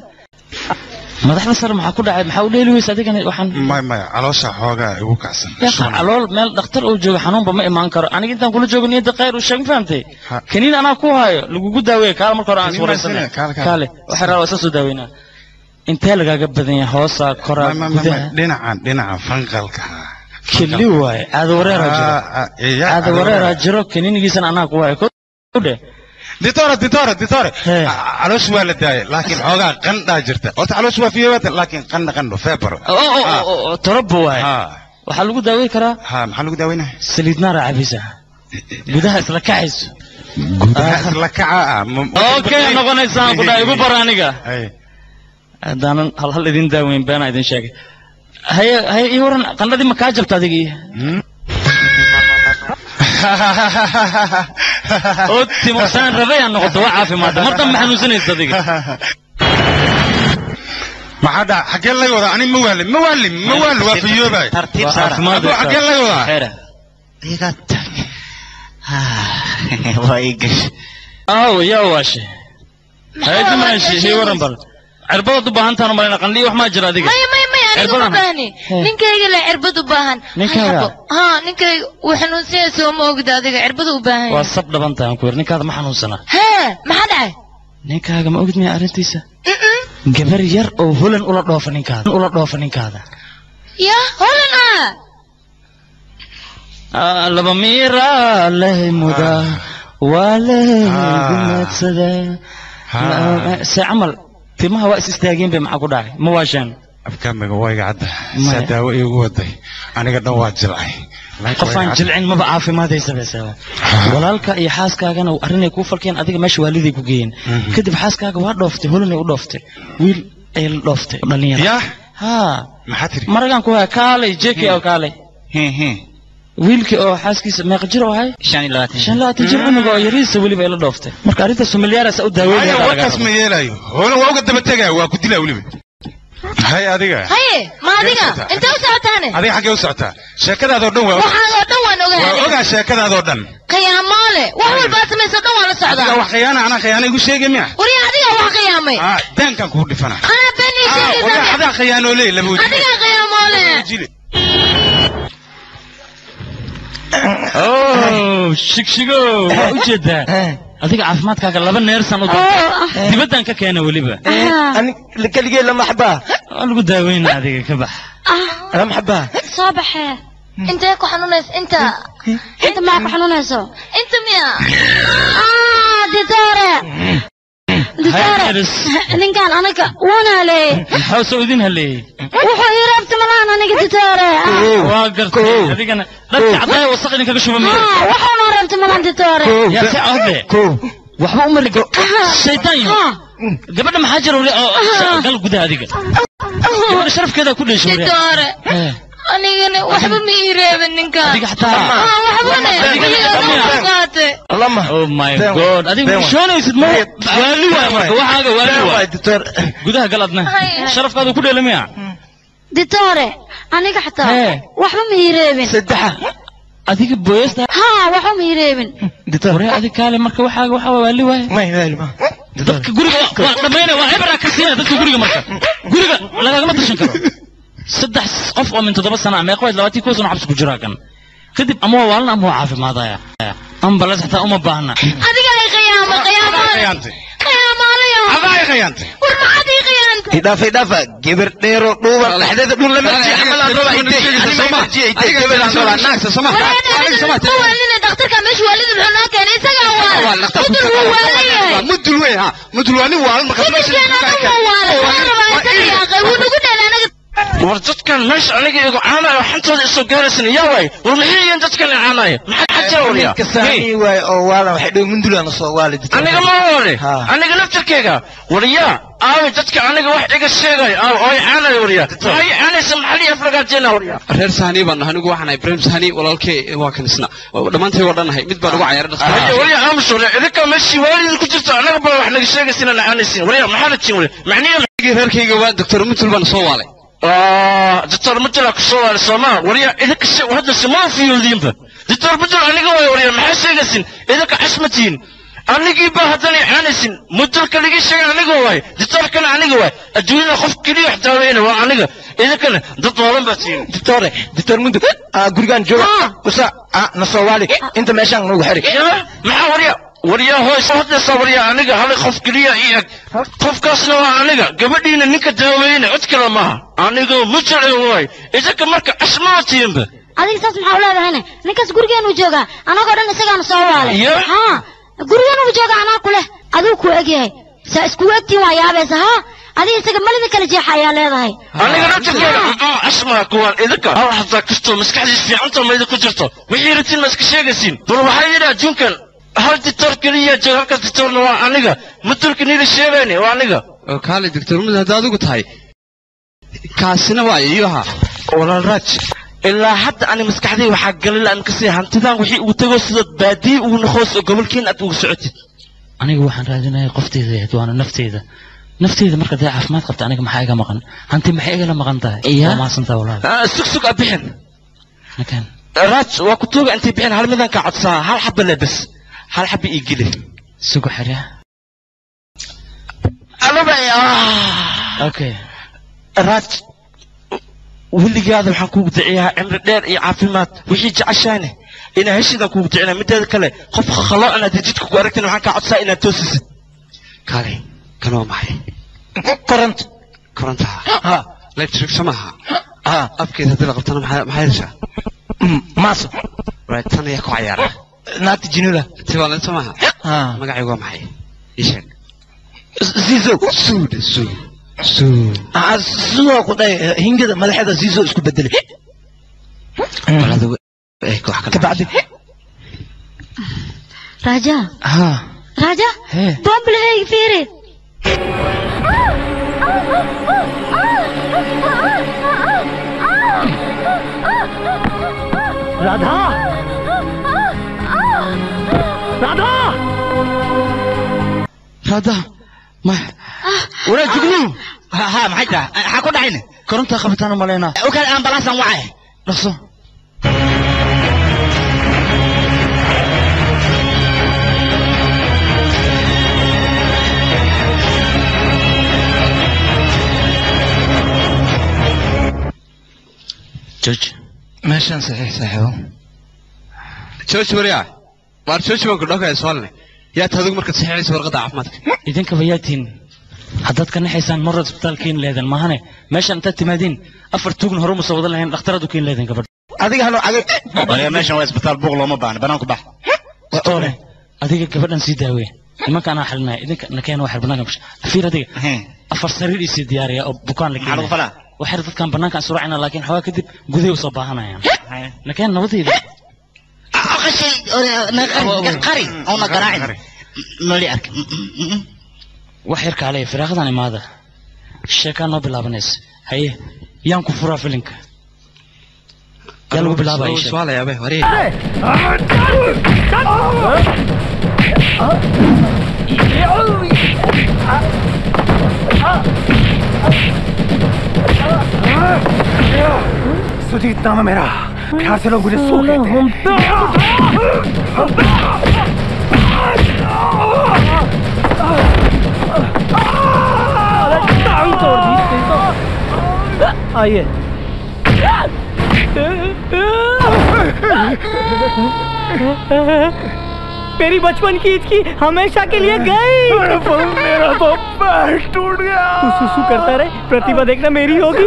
madaxda sare maxaa ku dhacay maxaa u dheeli weysa adigana waxaan may may caloosha xoogaa igu kacsan calool meel dhakhtar uu joogo xanuunba ma imaan karo aniga intaan kula joogo niyadda khayr uu sheeg ma fahamtay kaniin anaa ku hayo lagugu daaweeye kaala marka hore aan iswaraysanay kaale waxay rabaa isa soo daaweynaa intee lagaaga badan yahay hoosa koraa gudaha dhinacan dhinaca fanqalka keli waaye caado wareeraa jiro caado wareeraa jiro kaniinigiisana anaa ku hayo kodhe ديتورة ديتورة ديتورة علوش والداي لكن حوغا قندا جرتا قلت علوش وفيوات لكن قندا قندو فيبر oo tarabbu waay waxa lagu daaweyn karaa ha maxaa lagu daaweynaa saliid naar cabisa gudaha isla kacayso gudaha isla kaca okay noqonaysaan ku dhaay ugu bar aniga hadaan hal hal idin daaweyn baan idin sheegay hay hay ii waran qandadii ma ka jabta adigii oo timosan rabay noqdo waa caafimaad marta ma xanuunsanaysa adiga ما حدا حكى لي وضع أنا موالي موالي موالي وفيوباي ترتيب سارة أبو حكى لي وضع خيرة يقط وايقش أو يا واشي هاي ماشي هي ورنبل عربضة دبان تانو مرينا قنلي وح ما جرى ديك ما ما ما أنا مباني نينكايga la cirbadu baahan ninkaaga ha ninkay waxaan soo moogdaa adiga cirbadu u baahan waa sab dhaban taan ku ninkaada ma xanuunsana ha maxaa dhacay ninkaaga ma ogid miya arrintiisa gabar yar oo hulan ula dhoofa ninkaada ula dhoofa ninkaada ya hulan ah laba miira leh muda wala bimadsada si amal timaha waa is istaageen bay maxaa ku dhacay ma waashaan afkaamiga waa iga cadda saa daawo iigu waday aniga dhan waa jilcay qofaan jilcin maba caafimaadaysa beesaba walaalka iyo xaaskaagana arrinay kuu falkeen adiga meesha waaliday ku geeyeen kadib xaaskaaga waa dhooftay hulanay u dhooftay wiil ay la dhooftay dhalinyaro ya ha maxaa tiri maragan ku haa kaalay jeki oo kaalay wiilkii oo xaaskiisa meeqa jir oo ahay shan iyo labaatan shan iyo labaatan jir cunuga oo yariisa weliba ay la dhooftay marka arrintaas familiyaarasa u daaweynaya wakaas ma yeelayo holan waa uga daba tegaya waa ku dilaa weliba هاي أديك هاي ما أديك أنت وسعتاني أديك حاجة وسعتها شكلها ذو دم وحنا دم ونوجه وقع شكلها ذو دم خيام ماله وهو الباس ما يصدق ولا سعدا أديك وخيانة أنا خيانة يقول شيء جميع وري أديك وخيامي آه دين كان كورد فنا أنا بني شيء ولا حدا خيانة ليه لبوجي أديك خيام ماله أوه شك شكو وجده adiga caafimaadkaaga laba neersan u doonto dibaddan ka keena waliba ani kaligay lama xabaa lagu daaweynaa adiga ka bax lama xabaa soo baxee intee ku xanuunaysa inta inta ma ku xanuunayso inta miya ah ditore ditore ninkan anaga wana leey maxaa soo idin haleey wuxuu yiraabta malaan aniga ditore waa gartay adigana dadka caday wasaq idin kaga shubamay waxaan yiraabta malaan ditore ya saade waxba u marigo shaytaan yo gabadha maxaa jiro gal gudaha adiga gabadha sharafkeeda ku dheesho ditore anigana waxba ma iireebin ninka adiga xataa waxba lama oh my god adiga shoonaysid ma waali waa marka waxaaga waali waa ditore gudaha galadna sharafkaada ku dheelamaya ditore aniga xataa waxba ma iireebin saddex adiga booyasta ha waxba ma iireebin ditore adiga kale marka waxaaga waxa waali waa ma waali ma dadka guriga waa dhameeyna waa ibra ka siina dadka guriga marka guriga lagama tashan karo saddex qof oo min toddoba sano ama qoys labaatan kuusan xabs ku jira kan kadib ama waalna ama caafimaadaya ambalaas xataa uma baahna adiga ay qiyaamo qiyaamo khiyaantay qiyaamo leeyo aday khiyaantay war ma adi khiyaantay idaafa idaafa gabar dheero dhuuba laxdeeda dhul lama jii amal aan raba intay anima jii intay gabar aan raba naagta sama adiga sama waalina dhakhtarka meesha waalida wuxuu noo keenay isaga waa mudul waalaya mudul wey ha mudul waalin waal marka war dadkan meesha aniga igu caanayo xantooda isoo gaaraysan yaa waay war maxay yihiin dadkan caanayo maxaa jira wariya kasaani waay oo waala waxay dhow mundulana soo waalid aniga ma hore aniga laftarkeyga wariya aawe dadka aniga wax iga sheegay aawe oo caanayo wariya maxay caanaysa maxalli afragaajena wariya reer sahani baan anigu waxaan ahay ibrahim sahani walaalkay waa kan isna dhamaantay waa dhanahay mid baan ugu cayaaray dhaqtar wariya aamus wariya idinka meeshii waalid ku jirto anaga baa wax naga sheegaysina caanaysin wariya maxaa la jin wariya macnihiisu reerkayga waa doctor mutul baan soo waalay آه دكتور مجل كسوة السماء وريا إذا كش وهذا السماء في يودين به دكتور مجل أنا قوي وريا محسن جسين إذا كحسمتين أنا جيب هذاني عنسين مجل كلي شيء أنا قوي دكتور كان أنا قوي أجوينا خف كلي يحتوينا وأنا قوي إذا كان دكتور بسين دكتور دكتور مندو آه قرقان جو وسا آه نصوالي أنت ماشان نو حري ما وريا وريا هو صوت صوريا أنا هلا خف كليا إياك خف كاسنا أنا قبلنا نك داوينا أذكر ما أنا قو مجرد هواي إذا كمرك أسمعتين به أديك ساس محاولة هنا نكاس قرقين وجوجا أنا قرر نسيج أنا صوالي ها gurigana u jooga anaa ku leh aduu ku egyahay saa isku egtiin waa yaabaysa haa adiga isaga malida kala jeexa ayaa leedahay aniga naftirkeeda asmaa kuwaan idinka hal xataa kastoo maskaxdiis fiicanta ma idinku jirto wixii ratiin ma iska sheegaysiin bal waxaa yidhi adduunkan hal dictor keliya jooga halkaas dictorna waa aniga matulka niila sheegayni waa aniga kaali dictor mid hadda adigu tahay kaasina waa iyo ahaa walaal raaj ilaa hadda ani maskaxdii waxaa galila aan kasii hantidan wixii ugu tago sida baadii ugu noqoos oo gobolkiin aad ugu socotid aniga waxaan raadinayaa qofteeda ahayd waana nafteeda nafteeda marka dee caafimaad qabta aniga maxaa iga maqan hanti maxay igala maqan tahay waa maasantaa walaal sug sug a bixin makan raaj waa ku tuuga intay bixin hal midaan ka codsaa hal xaba le bas hal xaba ii geli sugu xirya aluba okay raaj weligaada waxaan kugu duceeyaa cimri dheer iyo caafimaad wixii jeceshaane inaa heshiidaan kugu duceynaa mideeda kale qof khalo inaad jidka ku aragtin waxaan kaa codsaa inaad toosisid kaali kan waa maxay koronto koronta ha electric samaha ha afkeeda haddii la qabtana maxaa maxay heshaa maaso right tan ayaa ku cayaara naagta jinula tiwaalan samaha ha magacaygu waa maxay ii sheeg zizo suud suud suud ah sidoo ku dhay hingada madaxda zizo isku bedelay walada ee koox kale kabacdi raja ha raja bomble hey fiiri Radha राधा رادا ما ولا جبنو ها ها maxay tahay waxa ku dhacayna koronta qabataan maleena oo kale ambalasan wacay dhaqso جوج ماشي صحيح صحيح جوج وريا waar jooji baan ku dhaqay soolle yaa taadug marka saxiixaysa warqada caafimaadka idinka bayaatiin haddaad ka naxaysaan mar isbitaalkiin leedan maahane meeshan intaad timaadiin afar tuugna hore uma soo wadan lahayn dhakhtaradu kiin leedan gabadh adiga halo adag wariya meeshan waa isbitaal buuq looma baahna banaanku bax oole adiga gabadhan sii daawee nimanka anaa xalinaya idinka nakeen waa xir banaanka bash fiir adiga afar sariir isii diyaariya oo bukaan la keenay waxay dadkan banaanka aan suracayna laakiin xawaa kadib gudaha u soo baahanayaan nakeen nabadeeda أخشي قري أو نقراعين ملي أرك وحيرك عليه فراغداني ماذا الشيكان نو بلابنس هي يانكو فرا فيلينك يلا بلابا ايش سؤال يا ابي وري सुजीत नाम है मेरा प्यार से लोग मुझे सो कहते हैं आइए मेरी बचपन की ईद की हमेशा के लिए गई मेरा तो पैर टूट गया तू सुसु करता रहे प्रतिभा देखना मेरी होगी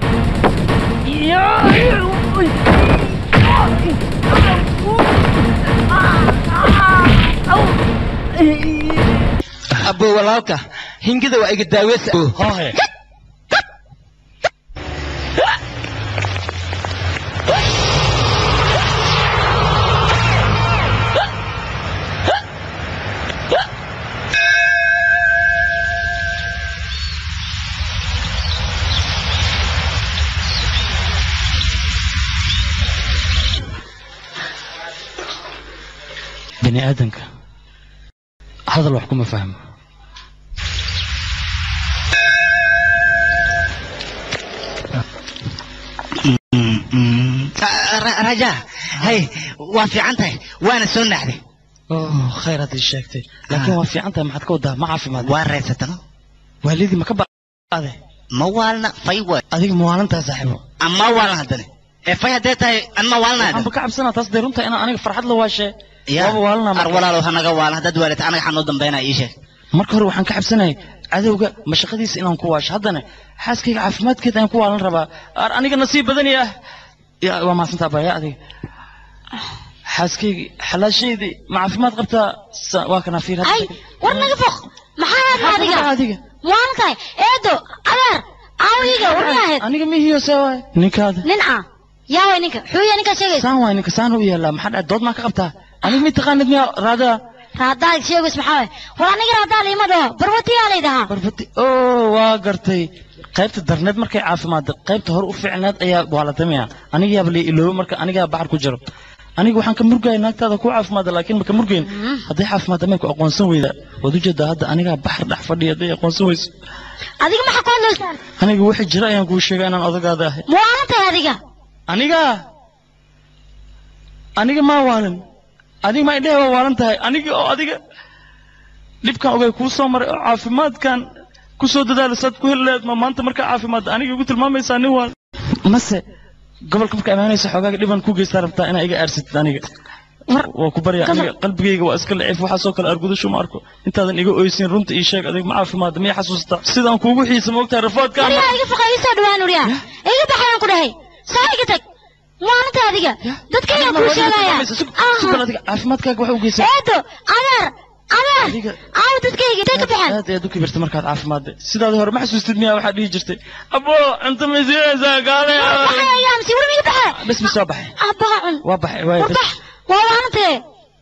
أبو ولالك هنجد وأجد داويس ها بني آدمك هذا الوحكم ما فهم رجاء هاي وافي عنتها وانا سنة هذه اوه خير هذه الشيكتي لكن وافي عنتها ما حتكون ما عارف ما ورثتنا والدي ما كبر هذا موالنا فيوة هذيك موالنتها صاحبه اما موالنا هذا في هديتها اما موالنا هذا انا بكعب سنه تصدر انت انا انا فرحت له واشي يا أرولا لو هنجا والا هذا دوالت أنا حنودم بينا إيشه marka hore waxaan ka cabsanahay adawga mashaqadiisa inaan ku waasho haddana xaaskayga caafimaadkeeda aan ku waalan rabaa aniga nasiib badan yaa yaa waa maasantaa baya adiga xaaskaygi xalaashaydii ma caafimaad qabtaa waa kana fiir ay war naga foq maxaa adiga adiga waan tahay eedo adeer aawiga warnahay aniga mihiyo sawa ninkaada ninca yaa way ninka xuya ninka sheegay saan way ninka saan u yeela maxaa dood ma ka qabtaa aniga mid taqaanid miya raada raada sheegis maxaa war aniga raada liimado barbati yaa leedahay barbati oo waa gartay qaybta darneed markay caafimaad qaybta hor u fiicnaad ayaa waa la damiya aniga yaab leey iloobo marka aniga baxar ku jiro aniga waxaan ka murgay naagtaada ku caafimaad laakiin ma ka murgayn haddii caafimaad ma ku aqoonsan weyda wad u jeedaa hadda aniga baxar dhax fadhiya haddii aqoonsan weyso adiga ma xaqoon leesan aniga wixii jira ayaan kuu sheegay inaan odagaada ahay muwaanta adiga aniga aniga ma waalan adiga ma idheewa waalan tahay aniga oo adiga dhibkan ogay kuu soo maray oo caafimaadkan ku soo dadaalasaad ku heleed ma maanta marka caafimaad aniga ugu tilmaamaysaa nin waan mase gobolka marka amaanaysa xogaaga dhiban ku geystaa rabtaa inaa iga aarsatid aniga waa ku barya aniga qalbigayga waa iska lacif waxaa soo kale argudasho ma arko intaadan iga oysin runta ii sheeg adiga ma caafimaad miya xasuusta sidaan kuugu xiisa moogtahay rafaadkaan yaa iga faqay soo dhawaan uriya iga baxayaan ku dhahay saa iga tag maanta adiga dadka ayaa ku sheegaya adiga caafimaadkaaga waxa u geysaa eedo adeer adeer aaw dadkayga intay ka baxeen aad aad u kibirta markaad caafimaad sidaad hore ma xasuustid miyaa waxaad dhihi jirtay abo inta masiiraysaa gaale yaa masi war miga baxa bas bas soo baxay abaa cun waa baxay waa bax waa waantee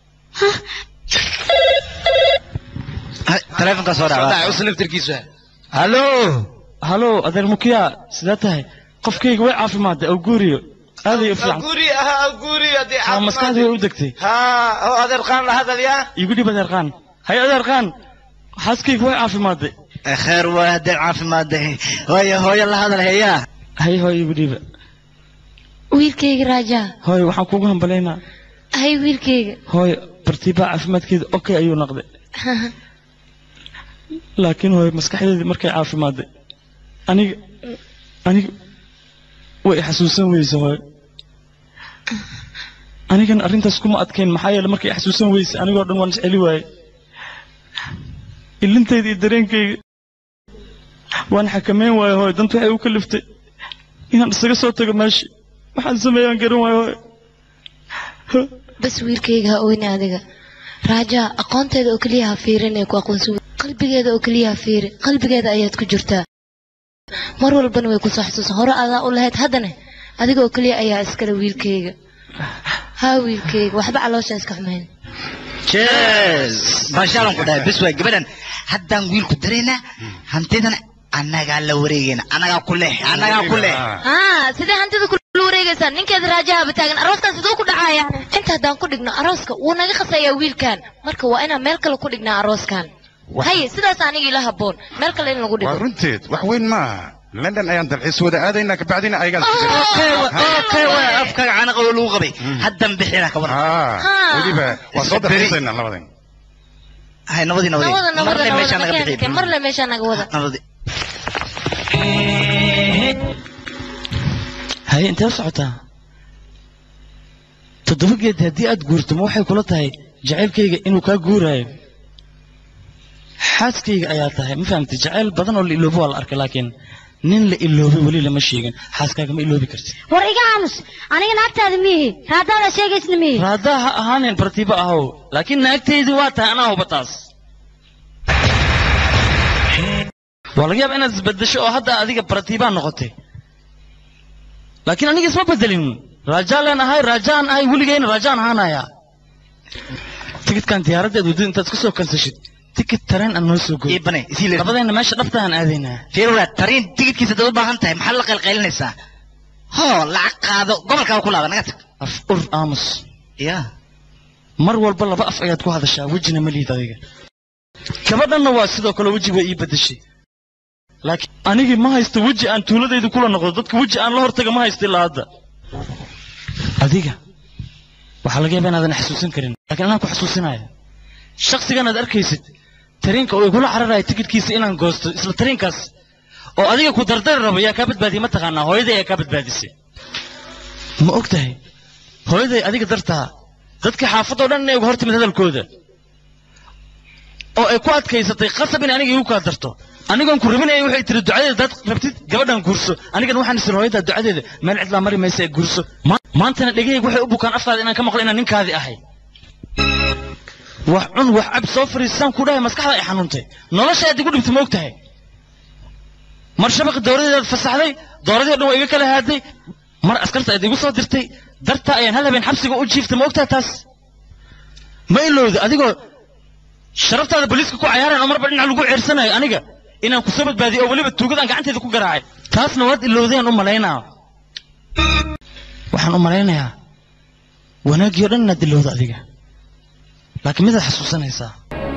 taleefanka soo dhaca usoo laftirkiisu halo halo adeer mukiya sidaa tahay qofkayga way caafimaadday oo guuriyo aad ay u fiican guri aha guri hadii aa maskaxdii way u degtay ha oo adeer qaan la hadal yaa igu dhib adeer qaan hay adeer qaan xaaskayga way caafimaadday kheer waa adeer caafimaadday hooyo hooyo la hadal heeyaa hay hooyo igu dhiiba wiilkayga raajaa hooyo waxaan kuugu hambalaynaa hay wiilkayga hooyo bartiibaa caafimaadkeeda okay ayuu noqday laakiin hooyo maskaxdeedii markay caafimaadday aniga aniga way xasuusan weyse hooyo anigana arrintaas kuma adkayn maxaa yeele markay xasuusan weyse anigoo dhan waan isceli waaye ilintayda iyo dareenkayga waan xakameyn waaye hooyo danta waxay u kaliftay inaan isaga soo tago meesha waxaan sameeyaan garan waaye hooyo bas wiilkayga ha oyni adiga raajaa aqoonteeda oo keliya ha fiirin ee ku aqoonsan qalbigeeda oo keliya ha fiirin qalbigeeda ayaad ku jirtaa mar walbana way ku soo xasuusan hore adaa u lahayd haddana adiga oo keliya ayaa iskale wiilkayga haa wiilkayga waxba caloosha iska xumayn jees baashaalan ku dhahay bis waay gabadhan haddaan wiilku dareynaa hantidana annagaa la wareegayna annagaa ku leh annagaa ku leh haa sidee hantida kula wareegaysaa ninkeeda raajahaba taagan arooskan siduu ku dhacaya inta haddaan ku dhigno arooska wuu naga khasayaa wiilkan marka waa inaan meel kale ku dhignaa arooskan haye sidaas aniga ila habboon meel kale in lagu dhigo waa runteed wax weyn maaha london ayaan dalxiis wada aadaynaa kabacdina ayagaan afkaaga canaqa oo lagu qabay haddan bixina ka waran weliba waa soo dalxiisaynaa labadan hay nabadii nabadii marle meeshaa naga bixi marle meeshaa naga wada nabadii haye intee socotaa toddoba geed haddii aad guurto ma waxay kula tahay jacaylkayga inuu kaa guuraayo xaaskayga ayaa tahay ma fahamtay jacayl badan oo la iloobo waa la arkay laakiin nin la iloobay weli lama sheegin xaaskaaga ma iloobi kartid war iga aamus aniga naagtaada miihi raadaada sheegaysna miihi raadaa ha ahaanen bartiibo ahow laakiin naagtaydu waa tahay anaa huba taas waa laga yaaba inaad isbedesho oo hadda adiga bartiibaa noqotay laakiin aniga isma bedelin raajaa leen ahay raajaan ahay weligayna raajaan ahaanayaa tikidkan diyaaraddeed waddada intaad iska soo kansashid tikid tareen aan noo soo goy ibane isii labadeenna meesha dhabtaan aadaynaa fiirwaa tareen tikidkiisa dad u baahan tahay maxaa la qaylqaylinaysaa hoo lacag qaado gobolkaaga ku laaba naga tag af ur aamus ya mar walba laba af ayaad ku hadashaa wejina ma liid adiga gabadhanna waa sidoo kale weji way ii bedeshay laakiin anigii ma haysto weji aan tuuladayda kula noqdo dadka weji aan la hortaga ma haysto ilaa hadda adiga waxaa laga yaabaa inaadan xasuusan karin laakiin anaan ku xasuusinaya shakhsigan aad arkaysid tareenka oo igula cararaya tikidhkiisa inaan goosto isla tareenkaas oo adiga ku dardari rabo yaa kaa badbaadiyey ma taqaanaa hooyaday ayaa kaa badbaadisay ma og tahay hooyaday adiga dartaa dadkii xaafadoo dhan inay uga hor timid hadalkooda oo ay ku adkaysatay qasab in aniga igu kaa darto anigoon ku rabinaya waxay tiri ducadeeda dad rabtid gabadhan guurso anigana waxaan isir hooyada ducadeeda meel cid la mari maysa guurso maantana dhegayga waxay u bukaan afkaada inaan ka maqlo inaan ninkaadii ahay wax cun wax ab soo fariisan ku dhahay maskaxda ay xanuuntay noloshaad igu dhibtay ma ogtahay mar shabaq dowladeeda fasaxday dowladii dhan way iga kala haaday mar askarta ay igu soo dirtay darta ayaan hal habeen xabsiga u jiiftay ma ogtahay taas ma ilowda adigoo sharaftaada booliiska ku cayaaran oo marba dhinac lagu ceersanayo aniga inaan ku soo badbaadiyo oo weliba tuugadaan gacanteeda ku garaacay taasna waad ilowdeen u malaynaa waxaan u malaynayaa wanaagii oo dhan inaad ilowda adiga laakiin midaad xasuusanaysaa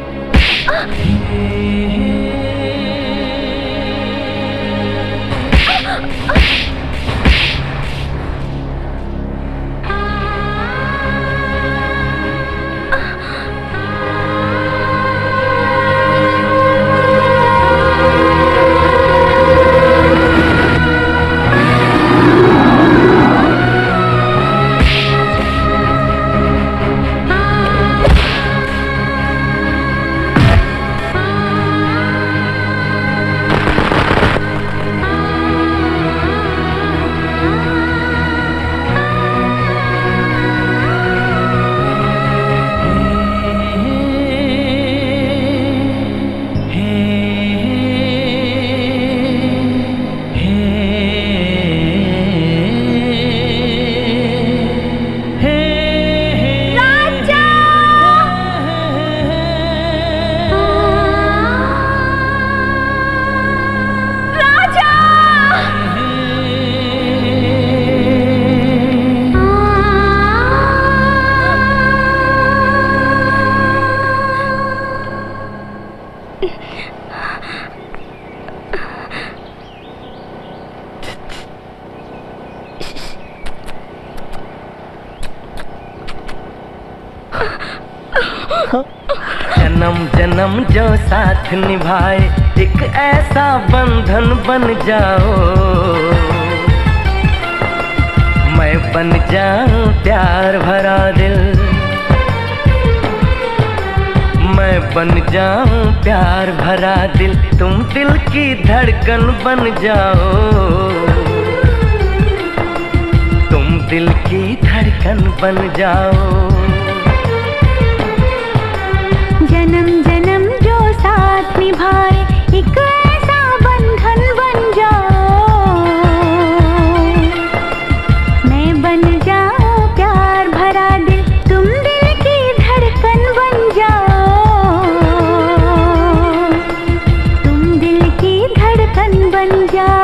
जन्म जन्म जो साथ निभाए एक ऐसा बंधन बन जाओ मैं बन जाऊं प्यार भरा दिल मैं बन जाऊं प्यार भरा दिल तुम दिल की धड़कन बन जाओ तुम दिल की धड़कन बन जाओ जन्म जन्म जो साथ निभाए एक ऐसा बंधन बन जाओ मैं बन जाऊं प्यार भरा दिल तुम दिल की धड़कन बन जाओ तुम दिल की धड़कन बन जाओ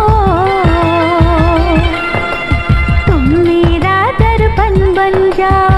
जा